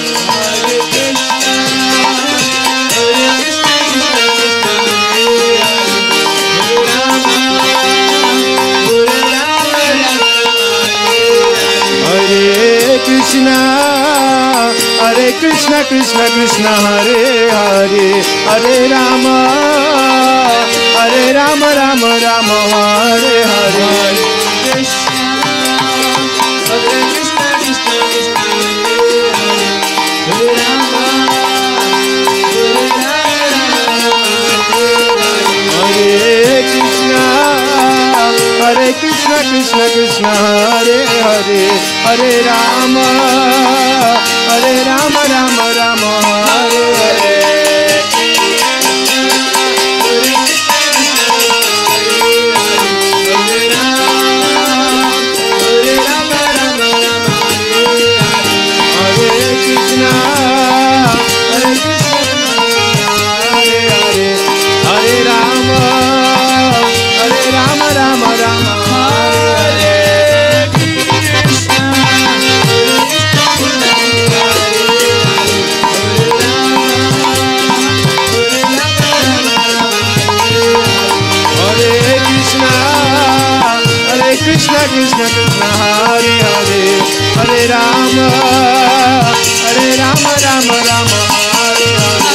Hare Krishna Krishna Krishna Hare Hare, Hare Rama Rama Rama, Hare Hare. Krishna Hare Krishna Krishna Krishna Hare Rama Hare Krishna Krishna Krishna Hare Hare, Hare Rama Rama Rama, Hare Hare. Krishna Krishna Hare Hare, Hare Rama Rama Rama, Hare Hare.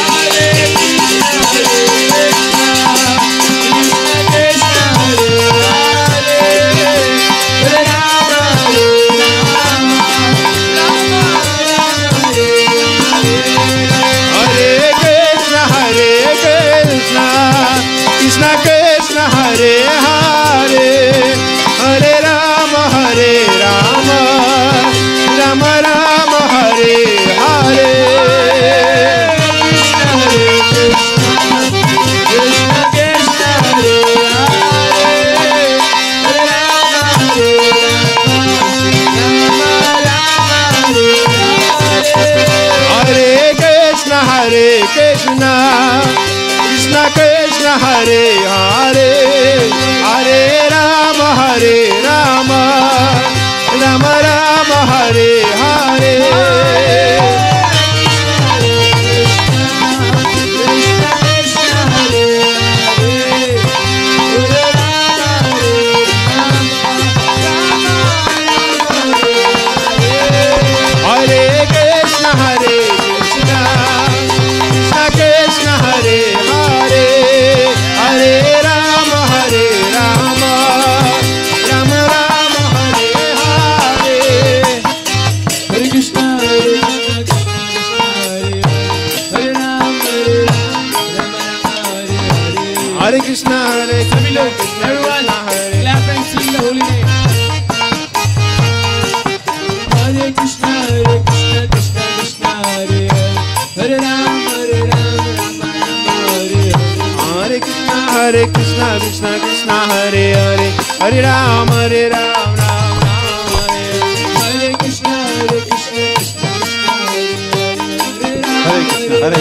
Krishna Krishna Hare Hare, Hare Rama Rama Rama, Hare Hare. Krishna Krishna Hare Hare, Hare Rama Hare Krishna Krishna Krishna Hare Hare, Hare Rama Rama Rama, Hare Hare. Hare Krishna Krishna Krishna Hare Hare, Hare Hare सभी लोग, Krishna everyone, Krishna Hare clap and sing the holy name. Hare Krishna, Krishna Krishna, Hare Hare, Hare Ram, Ram Rama, Hare Hare. Hare Krishna Krishna Krishna Hare Hare Hare Ram Ram Hare Hare. Hare Krishna, Krishna Krishna, Hare Hare, Hare Ram, Hare Krishna Hare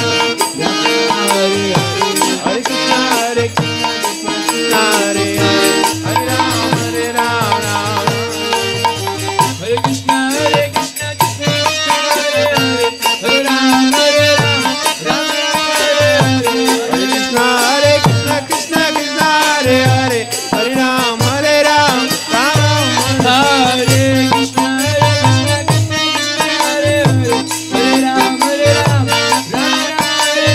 Hare Krishna Hare Krishna Hare Ram Hare Ram. Hare Krishna, Krishna Krishna, Hare Hare, Hare Ram, Ram Hare Hare. Hare Krishna Krishna Krishna Hare Hare Hare Ram Ram Hare Krishna, Krishna Krishna, Hare Hare, Hare Ram, Ram Hare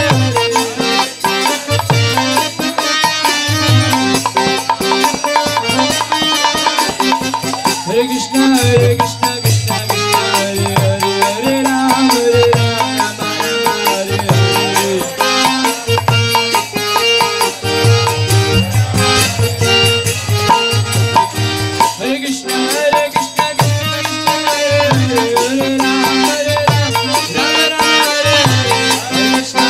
Hare. Hare Krishna, Krishna Krishna, Hare Hare, Hare Ram, Ram Hare Hare. Hare Krishna, Krishna Krishna, Hare Hare, Hare Ram, Ram Hare Hare. Hare Krishna,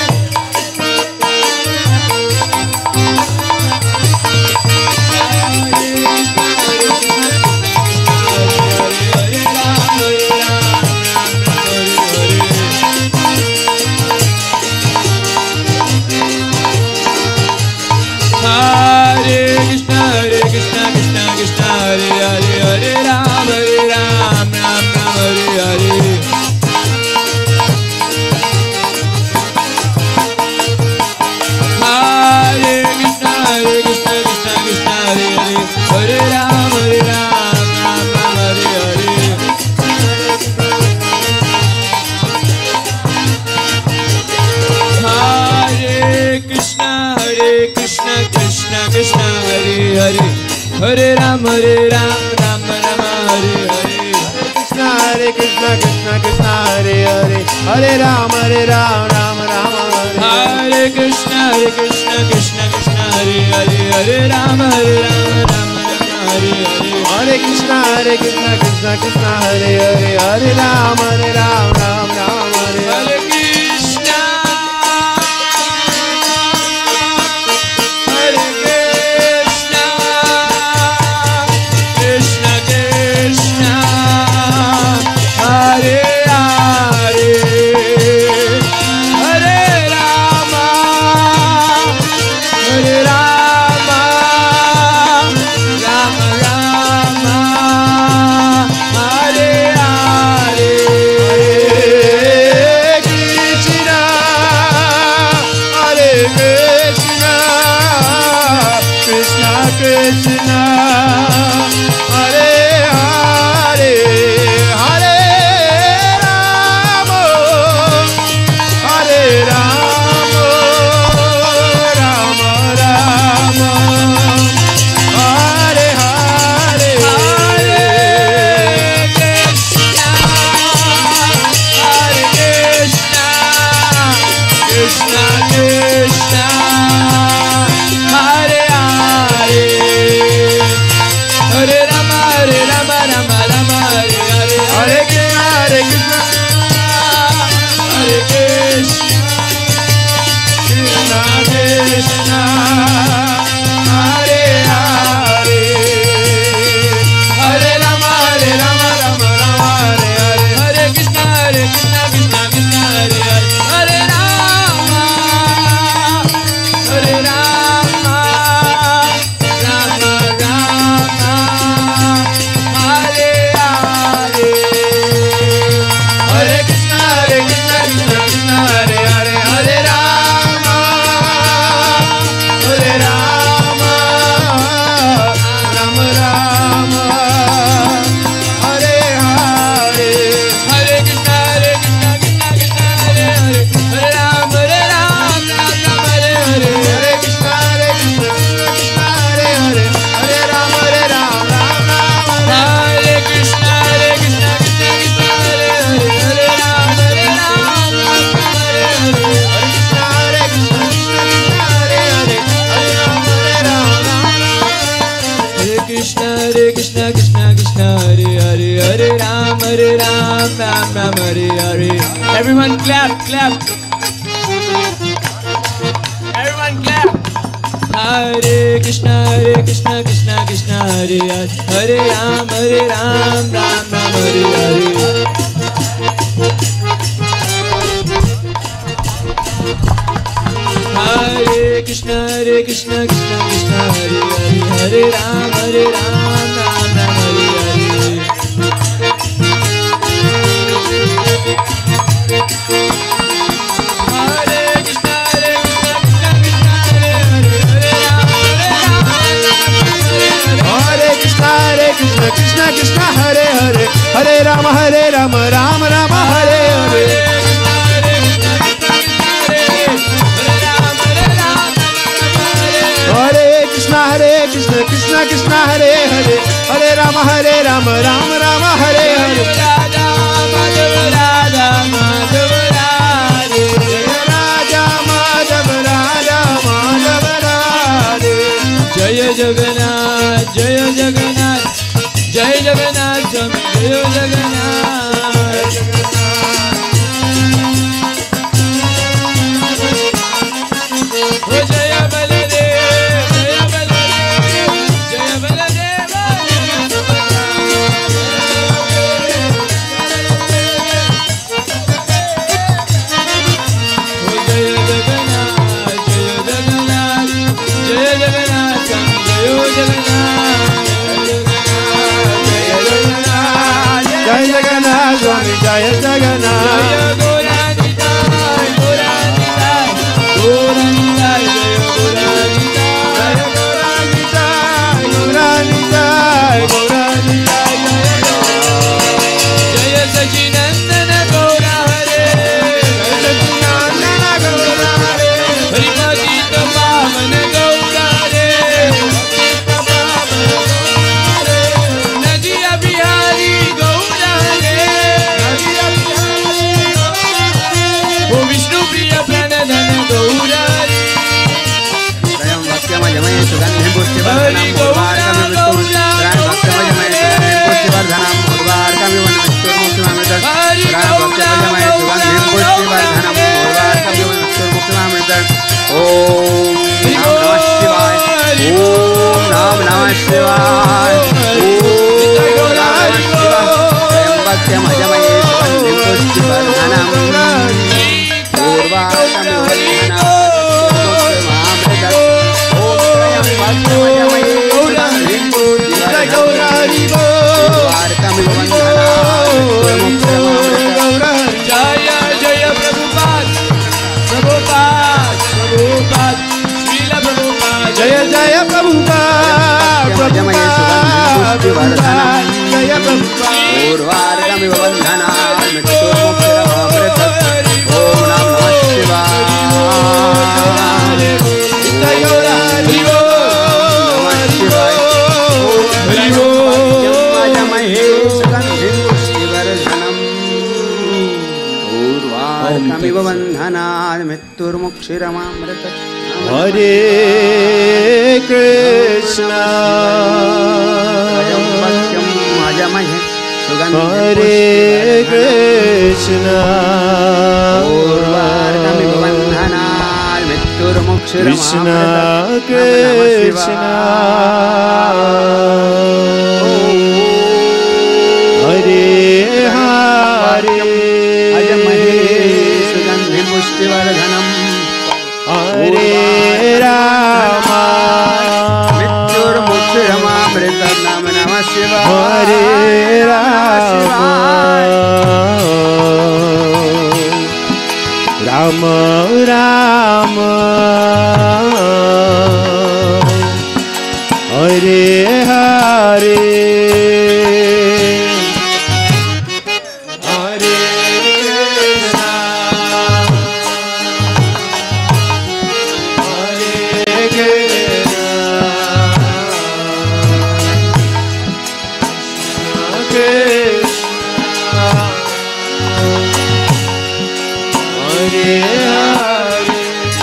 Hare Krishna, Krishna Krishna, Hare Hare, Hare Ram, Ram Hare Hare. Hare Krishna, Krishna Krishna, Hare Hare, Hare Ram, Ram Hare Hare. Hare Krishna, Krishna Krishna, Hare Hare, Hare Ram, Ram Hare Hare. Hare Krishna Krishna Hare Hare Hare Ram Ram Hare Hare Krishna, Krishna Krishna, Hare Hare, Hare Ram, Ram Hare Hare. Hare Krishna Krishna Krishna Hare Hare Hare Ram Ram Hare Hare Hare. Krishna, Krishna Krishna, Hare Hare, Hare Rama, Rama Rama, Hare Hare. Krishna Hare Hare Hare Rama Hare Rama Rama Rama Hare Hare. Hare Krishna, Krishna Krishna, Hare Hare. Krishna Krishna Krishna Hare Hare Hare Ram Ram Ram Hare Hare. Everyone clap, clap. Everyone clap. Hare Krishna Krishna Krishna Hare Hare Hare Ram Ram Ram Hare Hare. Hare Krishna Krishna Krishna Hare Hare Hare Ram Ram Ram Hare Hare. Hare Krishna Krishna Hare Hare Hare Ram Hare Krishna Krishna Hare Hare Hare Ram Ram Ram Hare Hare. Hare Krishna Krishna Hare Hare Hare Ram Ram Ram Hare Hare. Radha Madhava Radha Madhava Radhe, Radha Madhava Radha Madhava Radhe. Jaya Jagannath Jaya Jagannath Jaya Jagannath Swami Jaya Jagannath. Oh Jaya Baladev Jaya Baladev Jaya Baladev Oh Jaya Jagannath Jaya Jagannath Jaya Jagannath Swami Jaya Jagannath. Jaya Jagannath Swami Jaya Jagannath. Jaya Gauranitai Gauranitai Gauranitai Jaya Gauranitai Gauranitai Gauranitai Jaya Sachinandana Gaura Hare Jaya Sachinandana Gaura Hare Haripatita Pavana Gaura Hare Haripatita Pavana Gaura Hare Najiya Bihari Gaura Hare Najiya Bihari Gaura Hare O Vishnu Priya Pranadhana Gaura Hare Swayam Bhaktyamajamaya Sugandhim Pushtivardhanam Murvarkam Swayam Bhaktyamajamaya Sugandhim Pushtivardhanam Murvarkam Murvarkam Sugandhim Pushtivardhanam Murvarkam Om Namah Shivaya Om Namah Shivaya Om Namah Shivaya Swayam Bhaktyamajamaya Sugandhim Pushtivardhanam Jaya Jaya Prabhupada Prabhupada Prabhupada Srila Prabhupada Jaya Jaya Prabhupada Prabhupada Jaya Hare Krishna Hare Krishna Krishna Krishna Hare Hare Hare Rama Hare Rama Rama Rama Hare Hare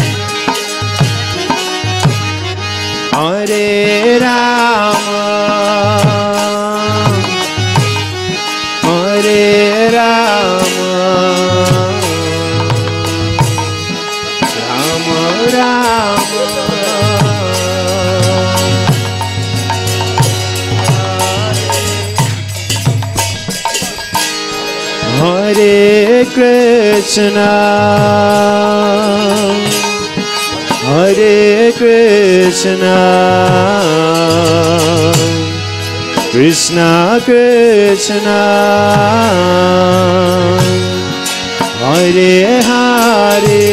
Hare Rama Hare Krishna, Hare Krishna, Krishna Krishna, Hare Hare,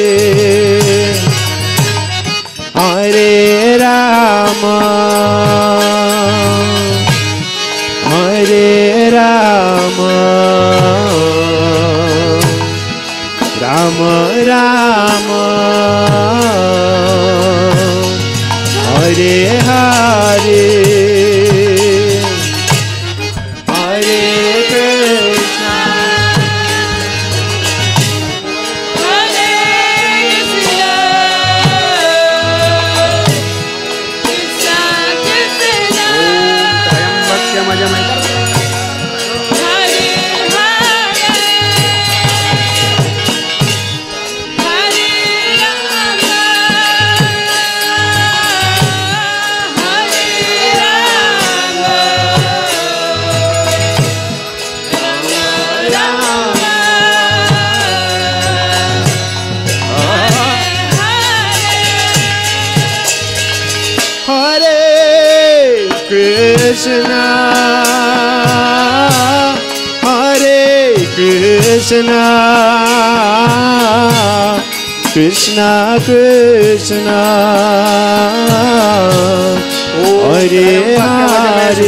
Hare Rama, Hare Rama, Rama Rama, Hare Hare, Hare Krishna, Hare Krishna, Krishna Krishna, Hare Hare, Hare Rama, Hare Rama, Rama Hare Krishna, Hare Krishna, Krishna Krishna, Hare Hare,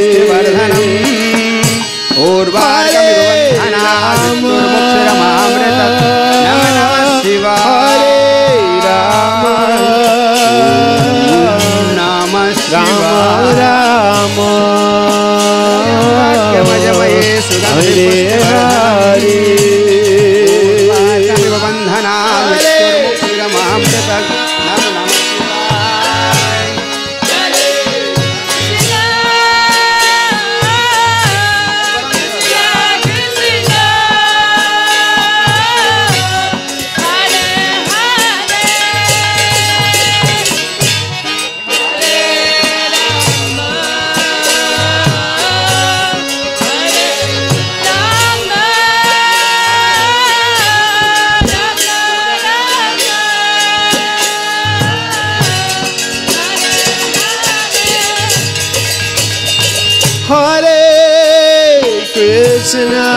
Krishna,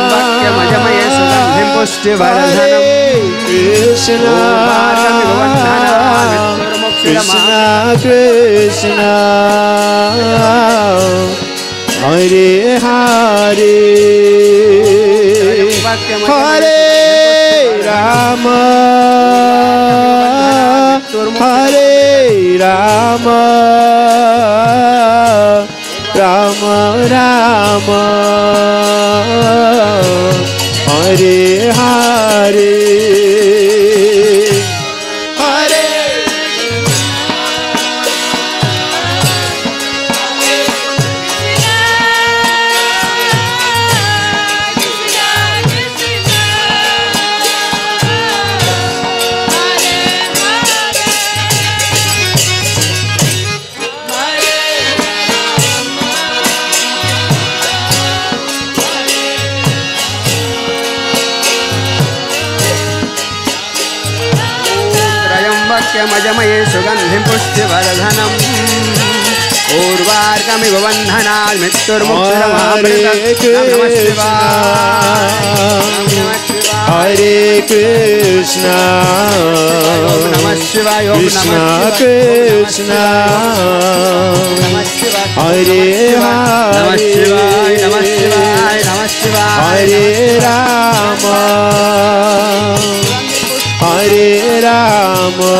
Hare Krishna, Krishna Krishna, Hare Hare, Hare Rama, Hare Rama, Rama Rama, Hare Hare, Hare मजमये सुगंधिं पुष्टिवर्धनम् उर्वार्कमिव बन्धनात् मृत्युर्मुक्षुरमामृतम् नमः शिवाय Hare Krishna, नमः शिवाय Krishna Krishna, Hare नमः शिवाय Hare, नमः शिवाय नमः शिवाय Hare Rama, Hare Rama,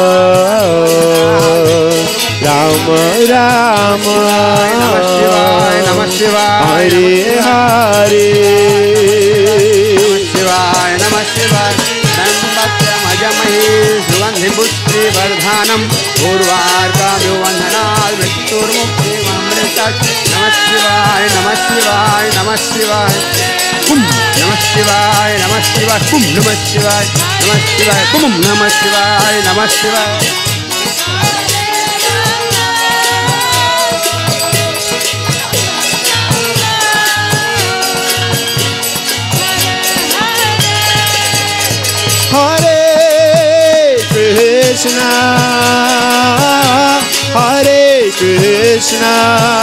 Rama Rama, नमः शिवाय नमः शिवाय Hare Hare, शिवाय नमः शिवाय त्र्यम्बकमजमहे सुगन्धिं पुष्टिवर्धनम् उर्वार्कमिव बन्धनात् मृत्युर्मुक्षिममृतात् नमः शिवाय नमः शिवाय नमः शिवाय नमः शिवाय नमः शिवाय नमः शिवाय नमः शिवाय नमः शिवाय नमः शिवाय Krishna,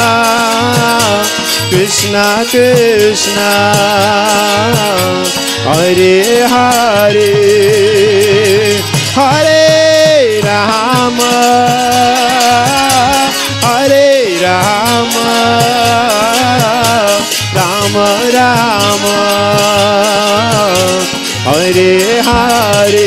Krishna Krishna, Hare Hare, Hare Rama, Hare Rama, Rama Rama, Hare Hare.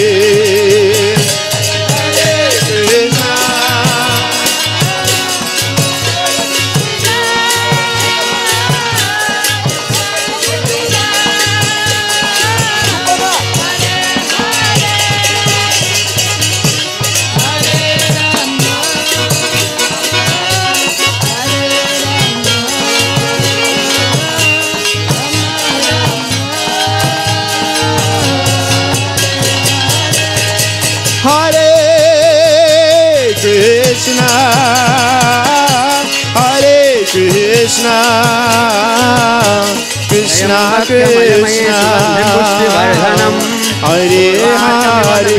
Krishna, Hare Krishna, Krishna Krishna, Hare Hare,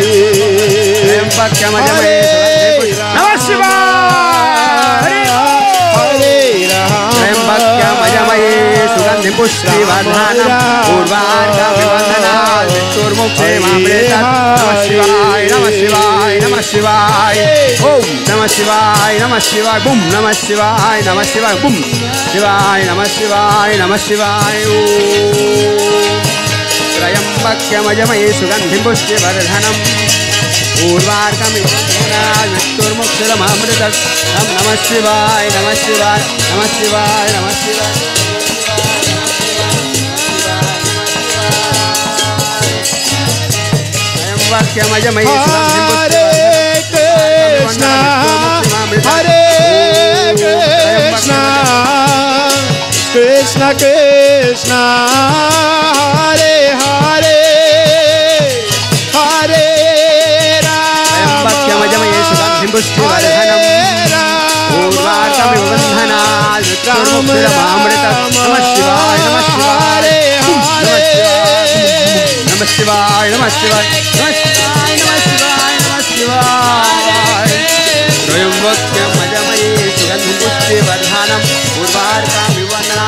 Namah Shivaya, Hare Rama, Namah Shivaya, Namah Shivaya, Om Namah Shivaya, Namah Shivaya, Boom Namah Shivaya, Namah Shivaya, Boom Shivaya, Namah Shivaya, Namah Shivaya, Om Trayambakam Ajamaye Sugandhim Pushtivardhanam Urvarkamiv Mrityurmuksharam Amritat Namah Shivaya, Namah Shivaya, Namah Shivaya, Namah Shivaya. Hare Krishna, Hare Krishna, Krishna Krishna, Hare Hare, Hare Rama, Hare Namah Shivaya, Namah Shivaya, Namah Shivaya, Trayambakam Ajamaye Sugandhim Pushtivardhanam Urvarkamiv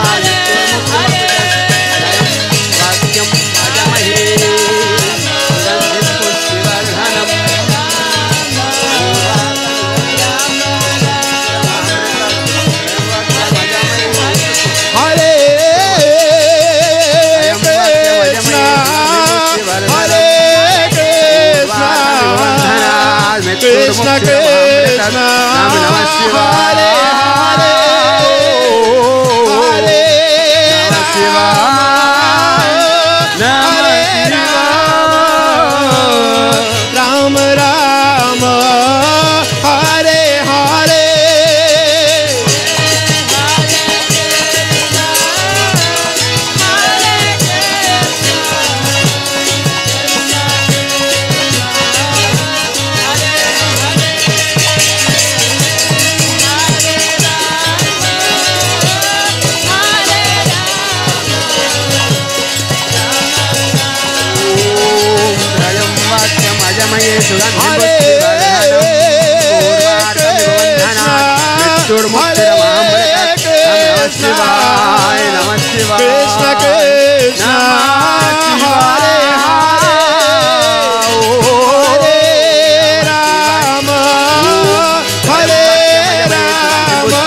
Trayambakam Ajamaye Sugandhim Pushtivardhanam Hare Krishna Krishna, Namah Shivaya, Hare Hare, Namah Shivaya, Rama Rama, Hare Hare. Krishna Krishna, Hare Hare, Hare Rama, Hare Rama,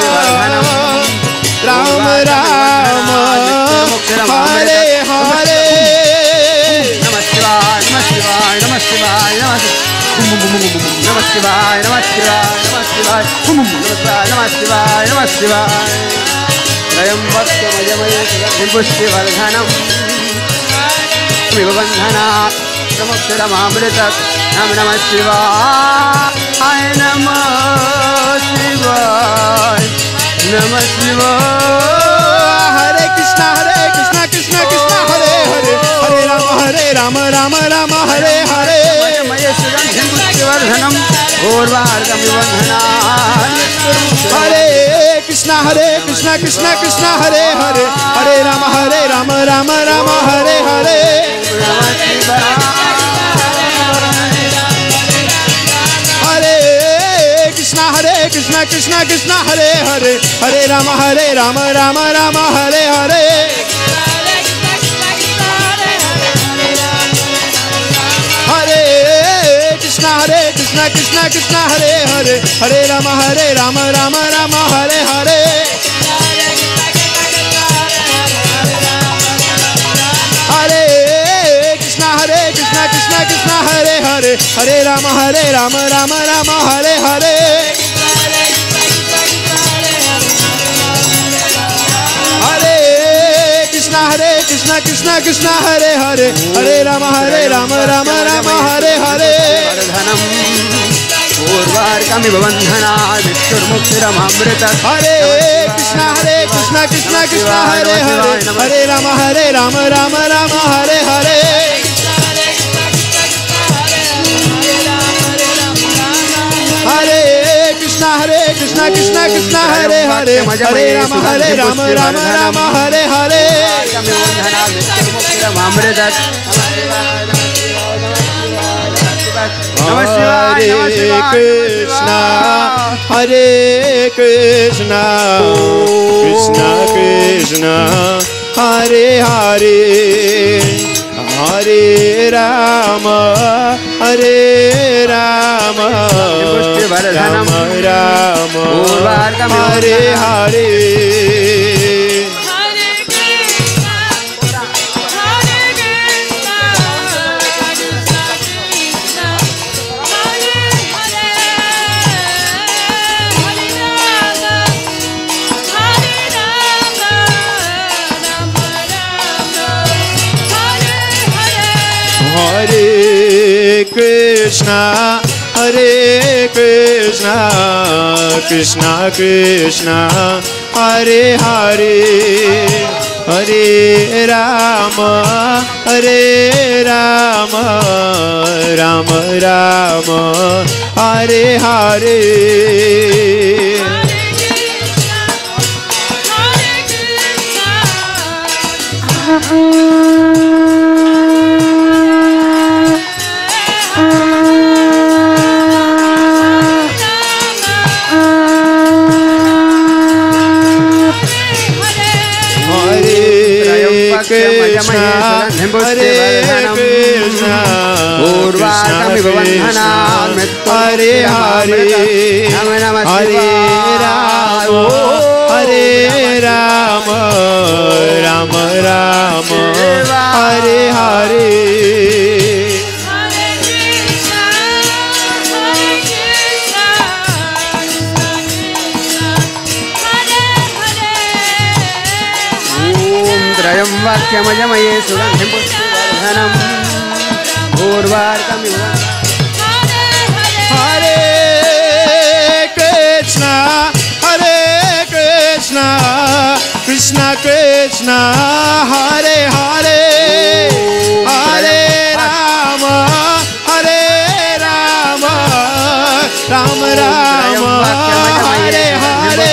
Rama Rama, Hare Hare. Namah Shivaya, Namah Shivaya, Namah Shivaya, Namah Shivaya, Namah Shivaya, Namah Shivaya, Namah Shivaya, Namah Shivaya. Trayambakam Ajamaye Sugandhim Pushtivardhanam Vibandhanat Pramuksharam Amritat Namah Shivaya, Namah Shivaya, Namah Shivaya. Hare Krishna, Hare Krishna, Krishna Krishna, Hare Hare, Hare Rama, Rama Rama, Hare Hare. Ajamaye Sugandhim Pushtivardhanam Urvarkamiv Hare Krishna, Hare Krishna, Krishna Krishna, Hare Hare, Hare Rama, Rama Rama, Hare Hare. Hare Krishna, Hare Krishna, Krishna Krishna Krishna Hare Hare Hare Rama Rama Rama Hare Hare Hare Krishna Krishna Krishna Hare Hare Hare Rama Rama Rama Hare Hare Hare Krishna Krishna Krishna Hare Hare Hare Rama Rama Rama Hare Hare Hare Krishna Krishna Krishna Hare Hare Hare Rama Rama Rama Hare Hare Purvarkami bandhana Vishurmuktiramamrita Hare Krishna Krishna Krishna Hare Hare Hare Rama Rama Rama Hare Hare Hare Krishna Krishna Krishna Hare Hare Hare Rama Rama Hare Hare Hare Krishna Krishna Krishna Hare Hare Hare Rama Rama Rama Hare Hare Hare Krishna Krishna Krishna Hare Hare Hare Rama Rama Rama Hare Hare Krishna Hare Krishna Purvarkami bandhana Hare Hare Hare Rama Rama Rama Hare Hare Vakyamajamaye Sugandhim Pushtivardanam Purvarkami Hare Krishna Krishna Krishna Hare Hare Hare Rama Rama Rama Hare Hare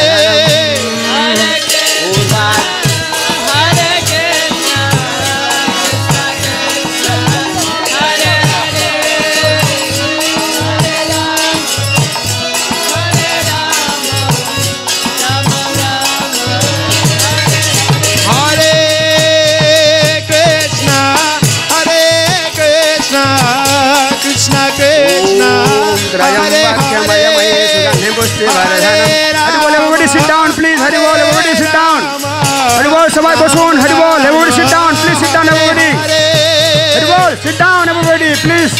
Everybody sit down, please. Haribol, everybody sit down. Haribol, Sabai Basun. Haribol, everybody sit down. Please sit down, everybody. Haribol, sit down, everybody, please.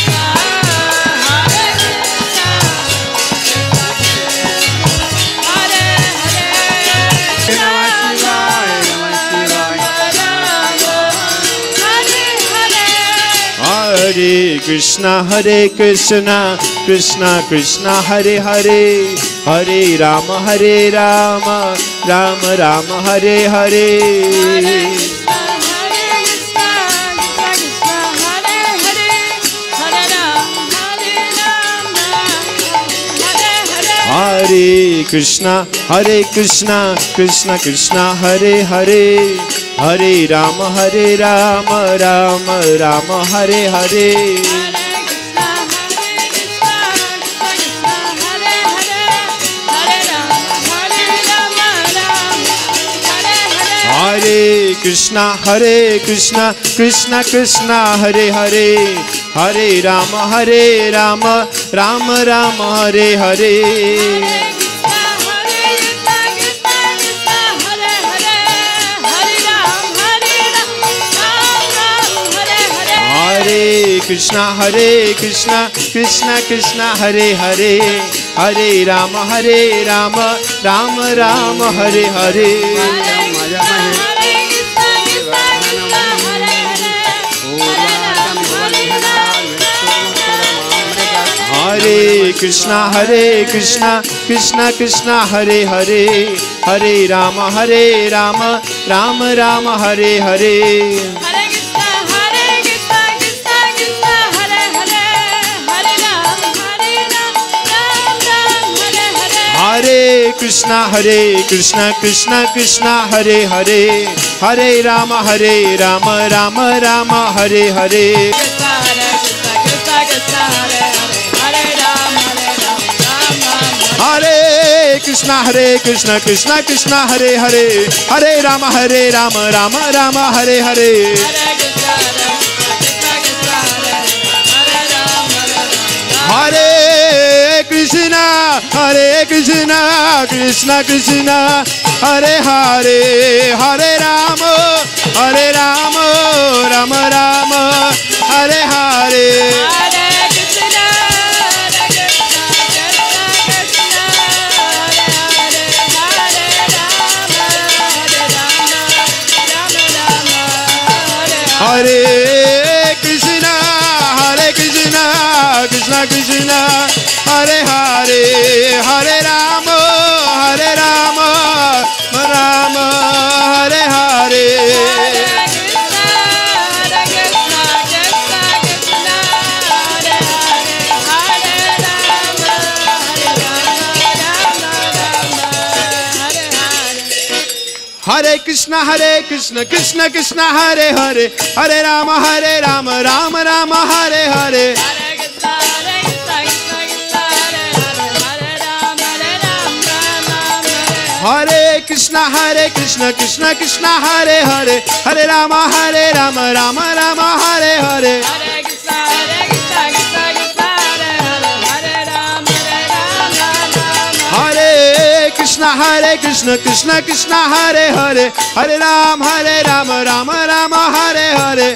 Hare Krishna Krishna Krishna Hare Hare Hare Rama Rama Rama Hare Hare Hare Krishna Krishna Krishna Hare Hare Hare Rama Rama Rama Hare Hare Hare Krishna, Krishna Krishna, Hare Hare, Hare Rama, Rama Rama, Hare Hare. Hare Krishna, Krishna Krishna, Hare Hare, Hare Rama, Rama Rama, Hare Hare. Hare Krishna, Krishna Krishna, Hare Hare, Hare Rama, Rama Rama, Hare Hare. Hare Krishna, Krishna Krishna, Hare Hare, Hare Rama, Rama Rama, Hare Hare. Hare Krishna, Krishna Krishna, Hare Hare, Hare Rama, Rama Rama, Hare Hare. Hare Krishna, Krishna Krishna, Hare Hare, Hare Rama, Rama Rama, Hare Hare. Hare Krishna, Krishna Krishna, Hare Hare, Hare Rama, Rama Hare Hare. Hare Krishna, Krishna Krishna, Hare Hare, Hare Rama, Rama Rama, Hare Hare. Hare Krishna, Krishna Krishna, Hare Hare, Hare Rama, Rama Rama, Hare Hare. Hare Krishna, Krishna Krishna, Hare Hare, Hare Rama, Rama Rama, Hare Hare.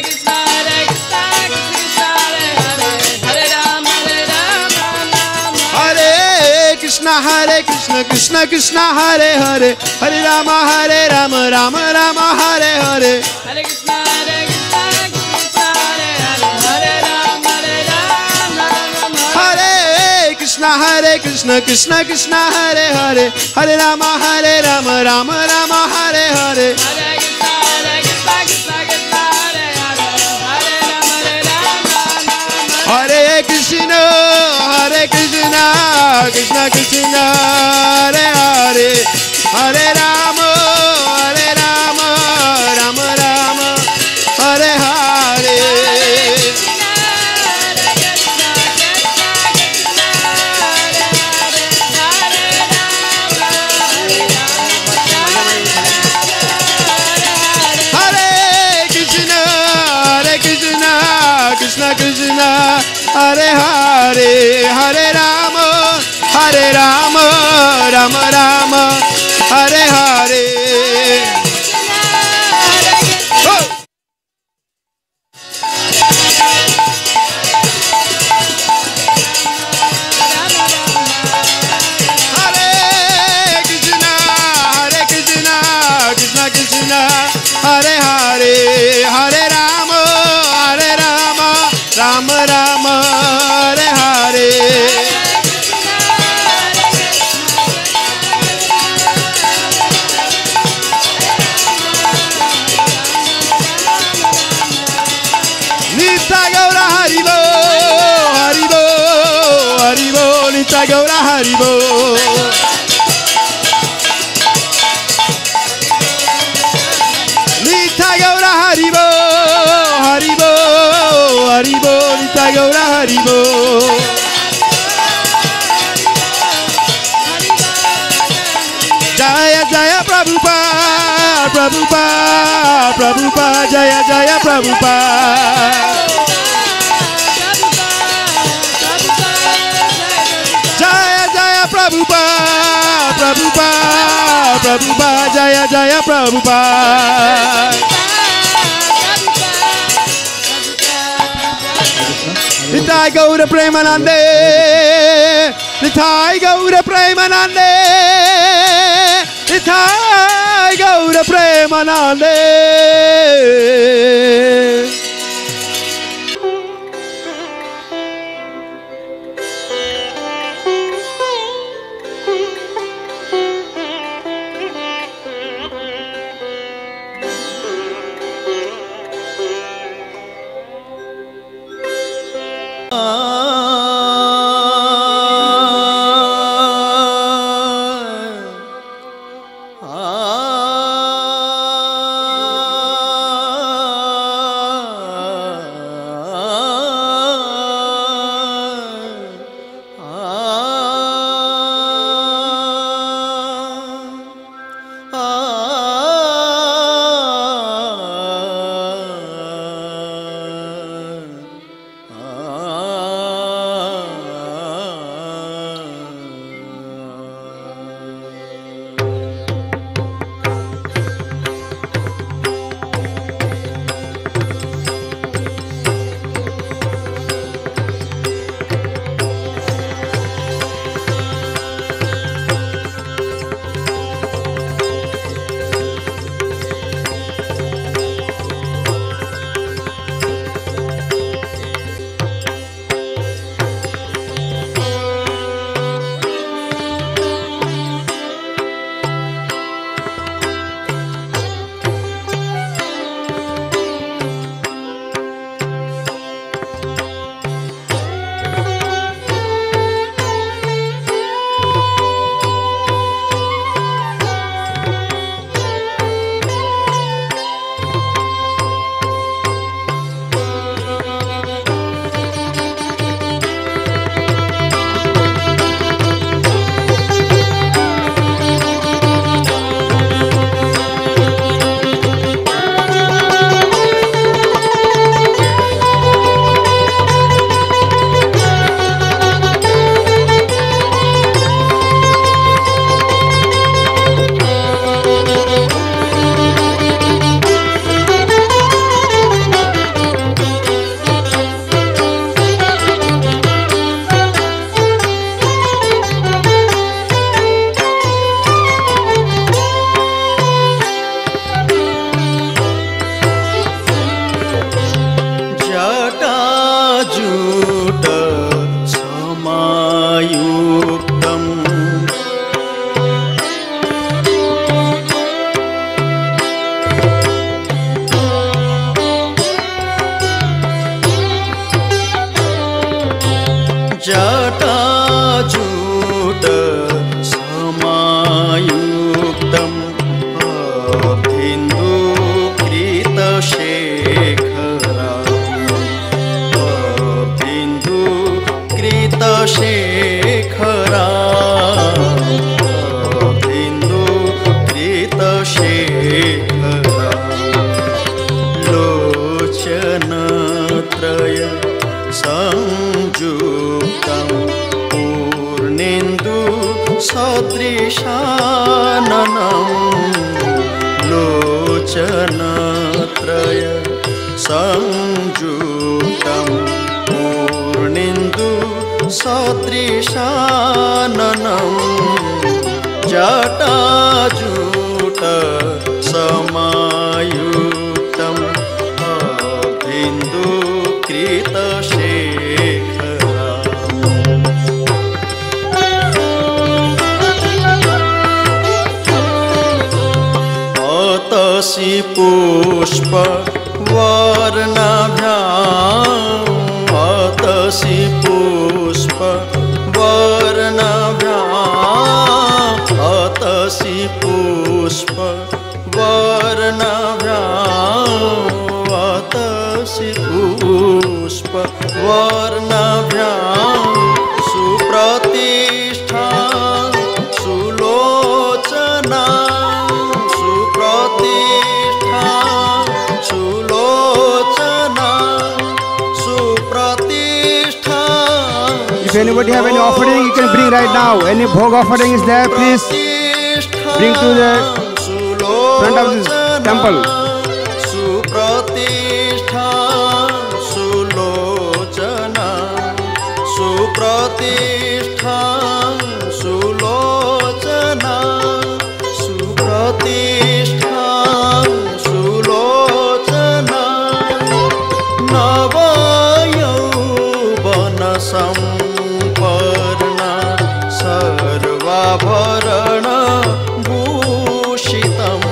Hare Krishna, Krishna Krishna, Hare Hare, Hare Rama, Rama Rama, Hare Hare. Hare Krishna, Krishna Krishna, Hare Hare, Hare Rama, Rama Rama, Hare Hare. Hare Krishna, Krishna Krishna, Hare Hare, Hare Rama, Rama Rama, Hare Hare. Krishna Krishna, Hare Hare, Hare Rama, Rama Rama, Hare Hare. Hare Krishna, Krishna, Hare Hare, Hare Rama, Rama Rama, Hare Hare. Nitya Gaura Haribo, Haribo, Haribo, Nitya Gaura Haribo. Nitya Gaura Haribo, Haribo, Haribo, Nitya Gaura Haribo. Jaya Jaya Prabhupada, Prabhupada, Prabhupada, Jaya Jaya Prabhupada. Jaya Jaya Prabhupada, Prabhupada, Prabhupada, Jaya Jaya Prabhupada. Nitai Gaura Premanande, Nitai Gaura Premanande, Nitai Gaura Premanande. पुष्प वर्णाभ्याम् अतसि पुष्प वर्णाभ्याम् अतसि पुष्प वर्णाभ्याम् अतसि पुष्प वर्णाभ्याम् सुप्रतिष्ठा Sulochana सुप्रतिष्ठा anybody have any offering, you can bring right now. Any bhog offering is there, please bring to the front of this temple. Supratishtha Sulocana, Supratishtha Sulocana, Supratishtha Sulocana, Navayobana Samparna, Sarvabharana Bhushitam,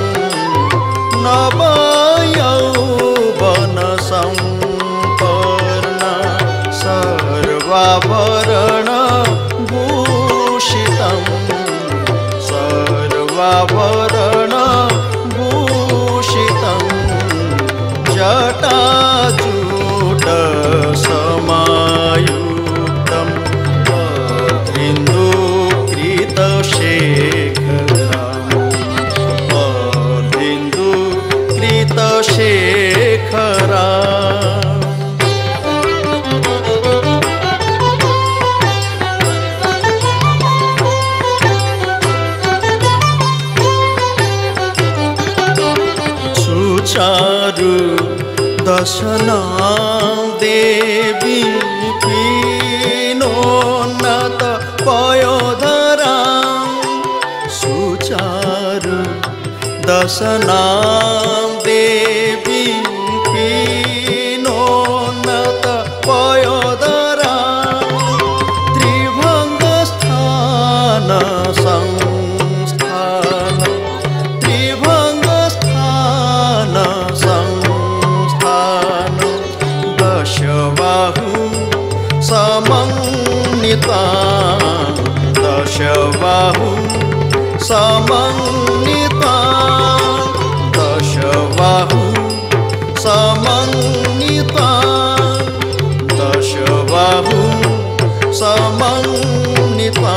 Navayobana Samparna, Sarvabharana Bhushitam, Sarvabharana Bhushitam, Jatajuta Samayuktam, Padrindu Krita Shekharam, Padrindu Krita Shekharam. Sucharu Dasana Devi Pinonata Payodhara, Sucharu Dasana Devi Pinonata Payodhara, Tribhangasthana Samsthana, Tribhangasthana Samsthana, Dashavahu Samannita, Dashavahu Samannita, Dashavahu Samannita, Dashavahu Samannita.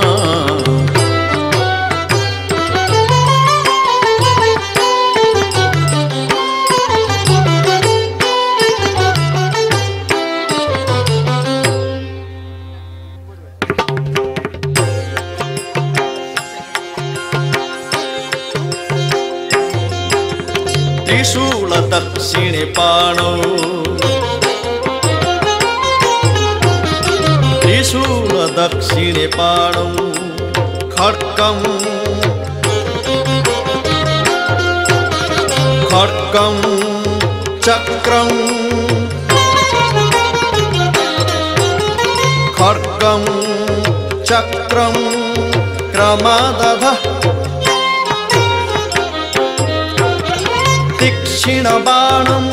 Trishula Dakshine Pano, Trishula Dakshine Pano, Kharkam, Kharkam, Chakram, Kharkam, Chakram, Kramadadha, Dikshinabanam,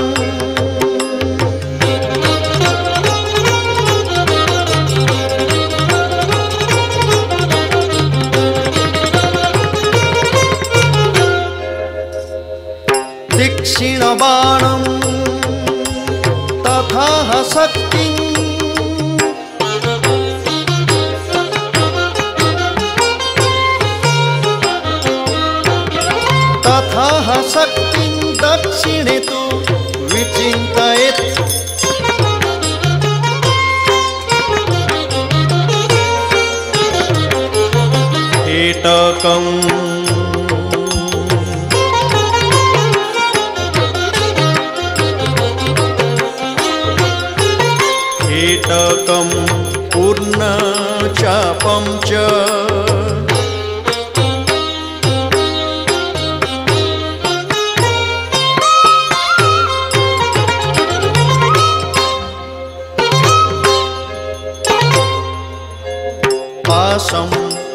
Dikshinabanam, Tatha Saktim, Tatha Saktim Dakshine tu Vichintayet, Etakam, Etakam Purna Chapam Cha, Pasam,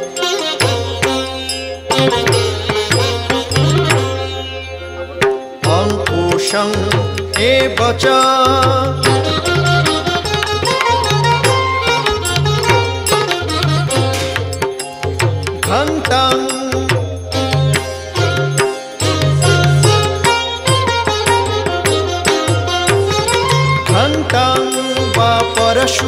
Ankusham Evacha, Ghantam, Ghantam Vaparashu,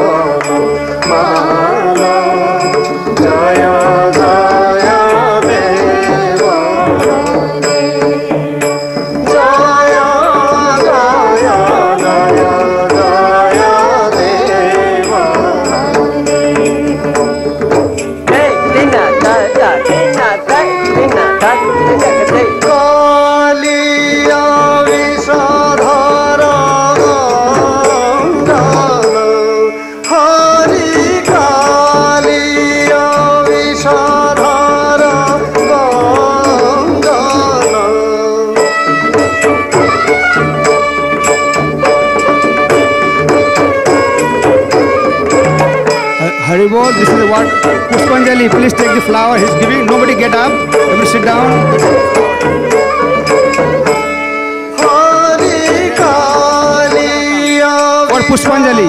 Haribol. This is what Pushpanjali. Please take the flower. He's giving. Nobody get up. Everybody sit down. Or Pushpanjali.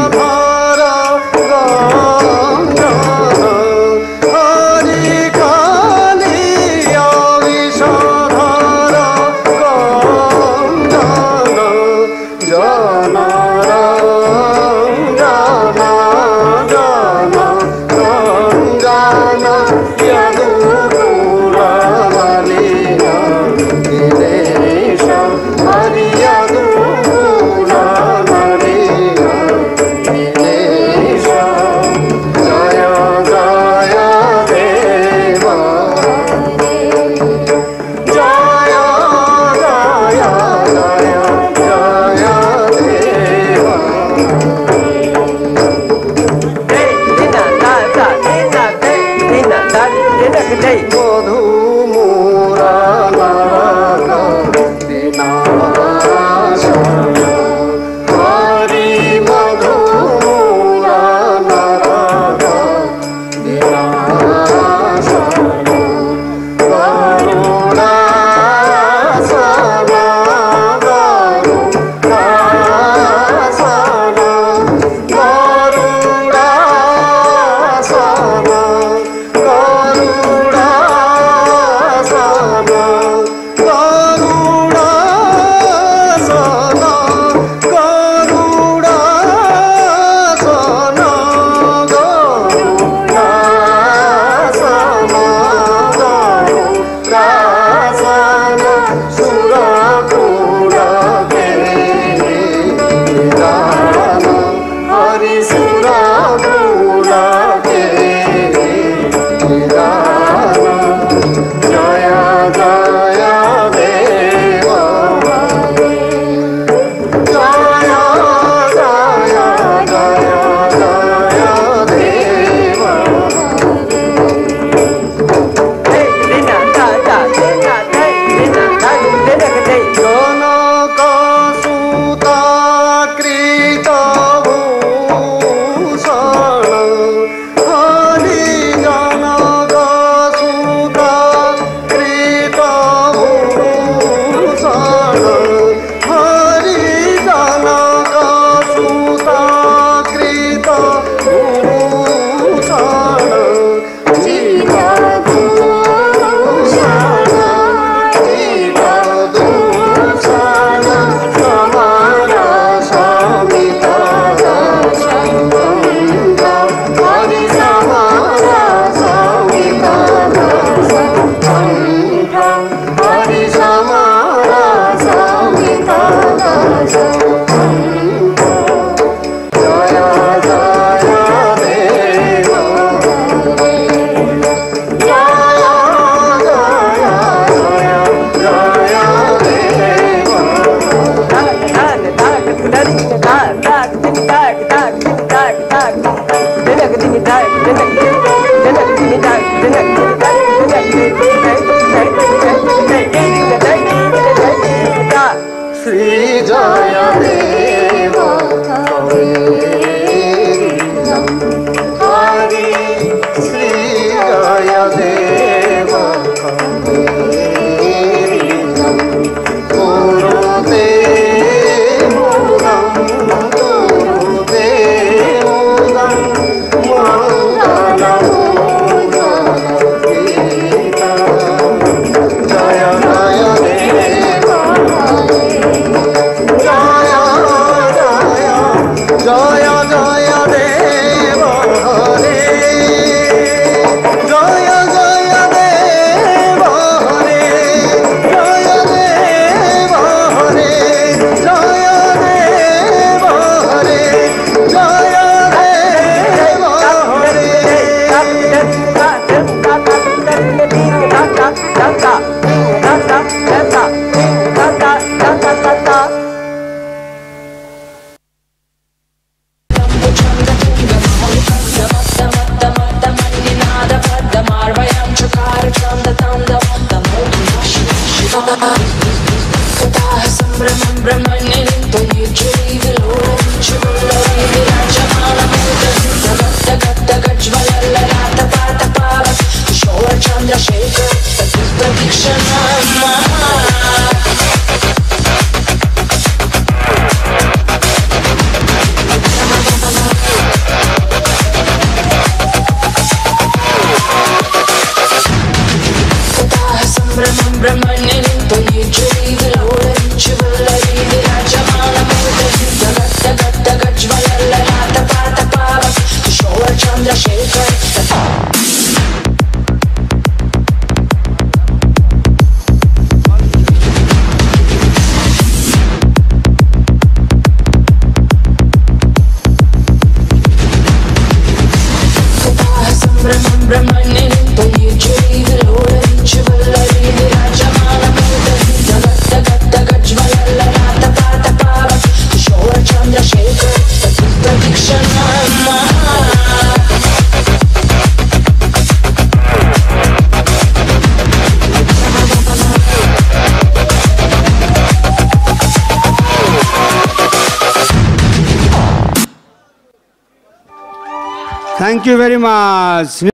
Mangala Thank you very much.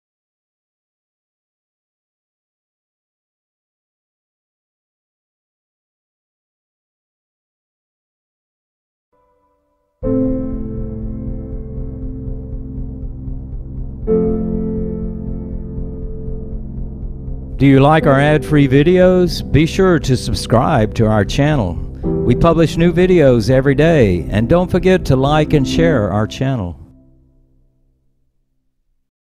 Do you like our ad-free videos? Be sure to subscribe to our channel. We publish new videos every day, and don't forget to like and share our channel.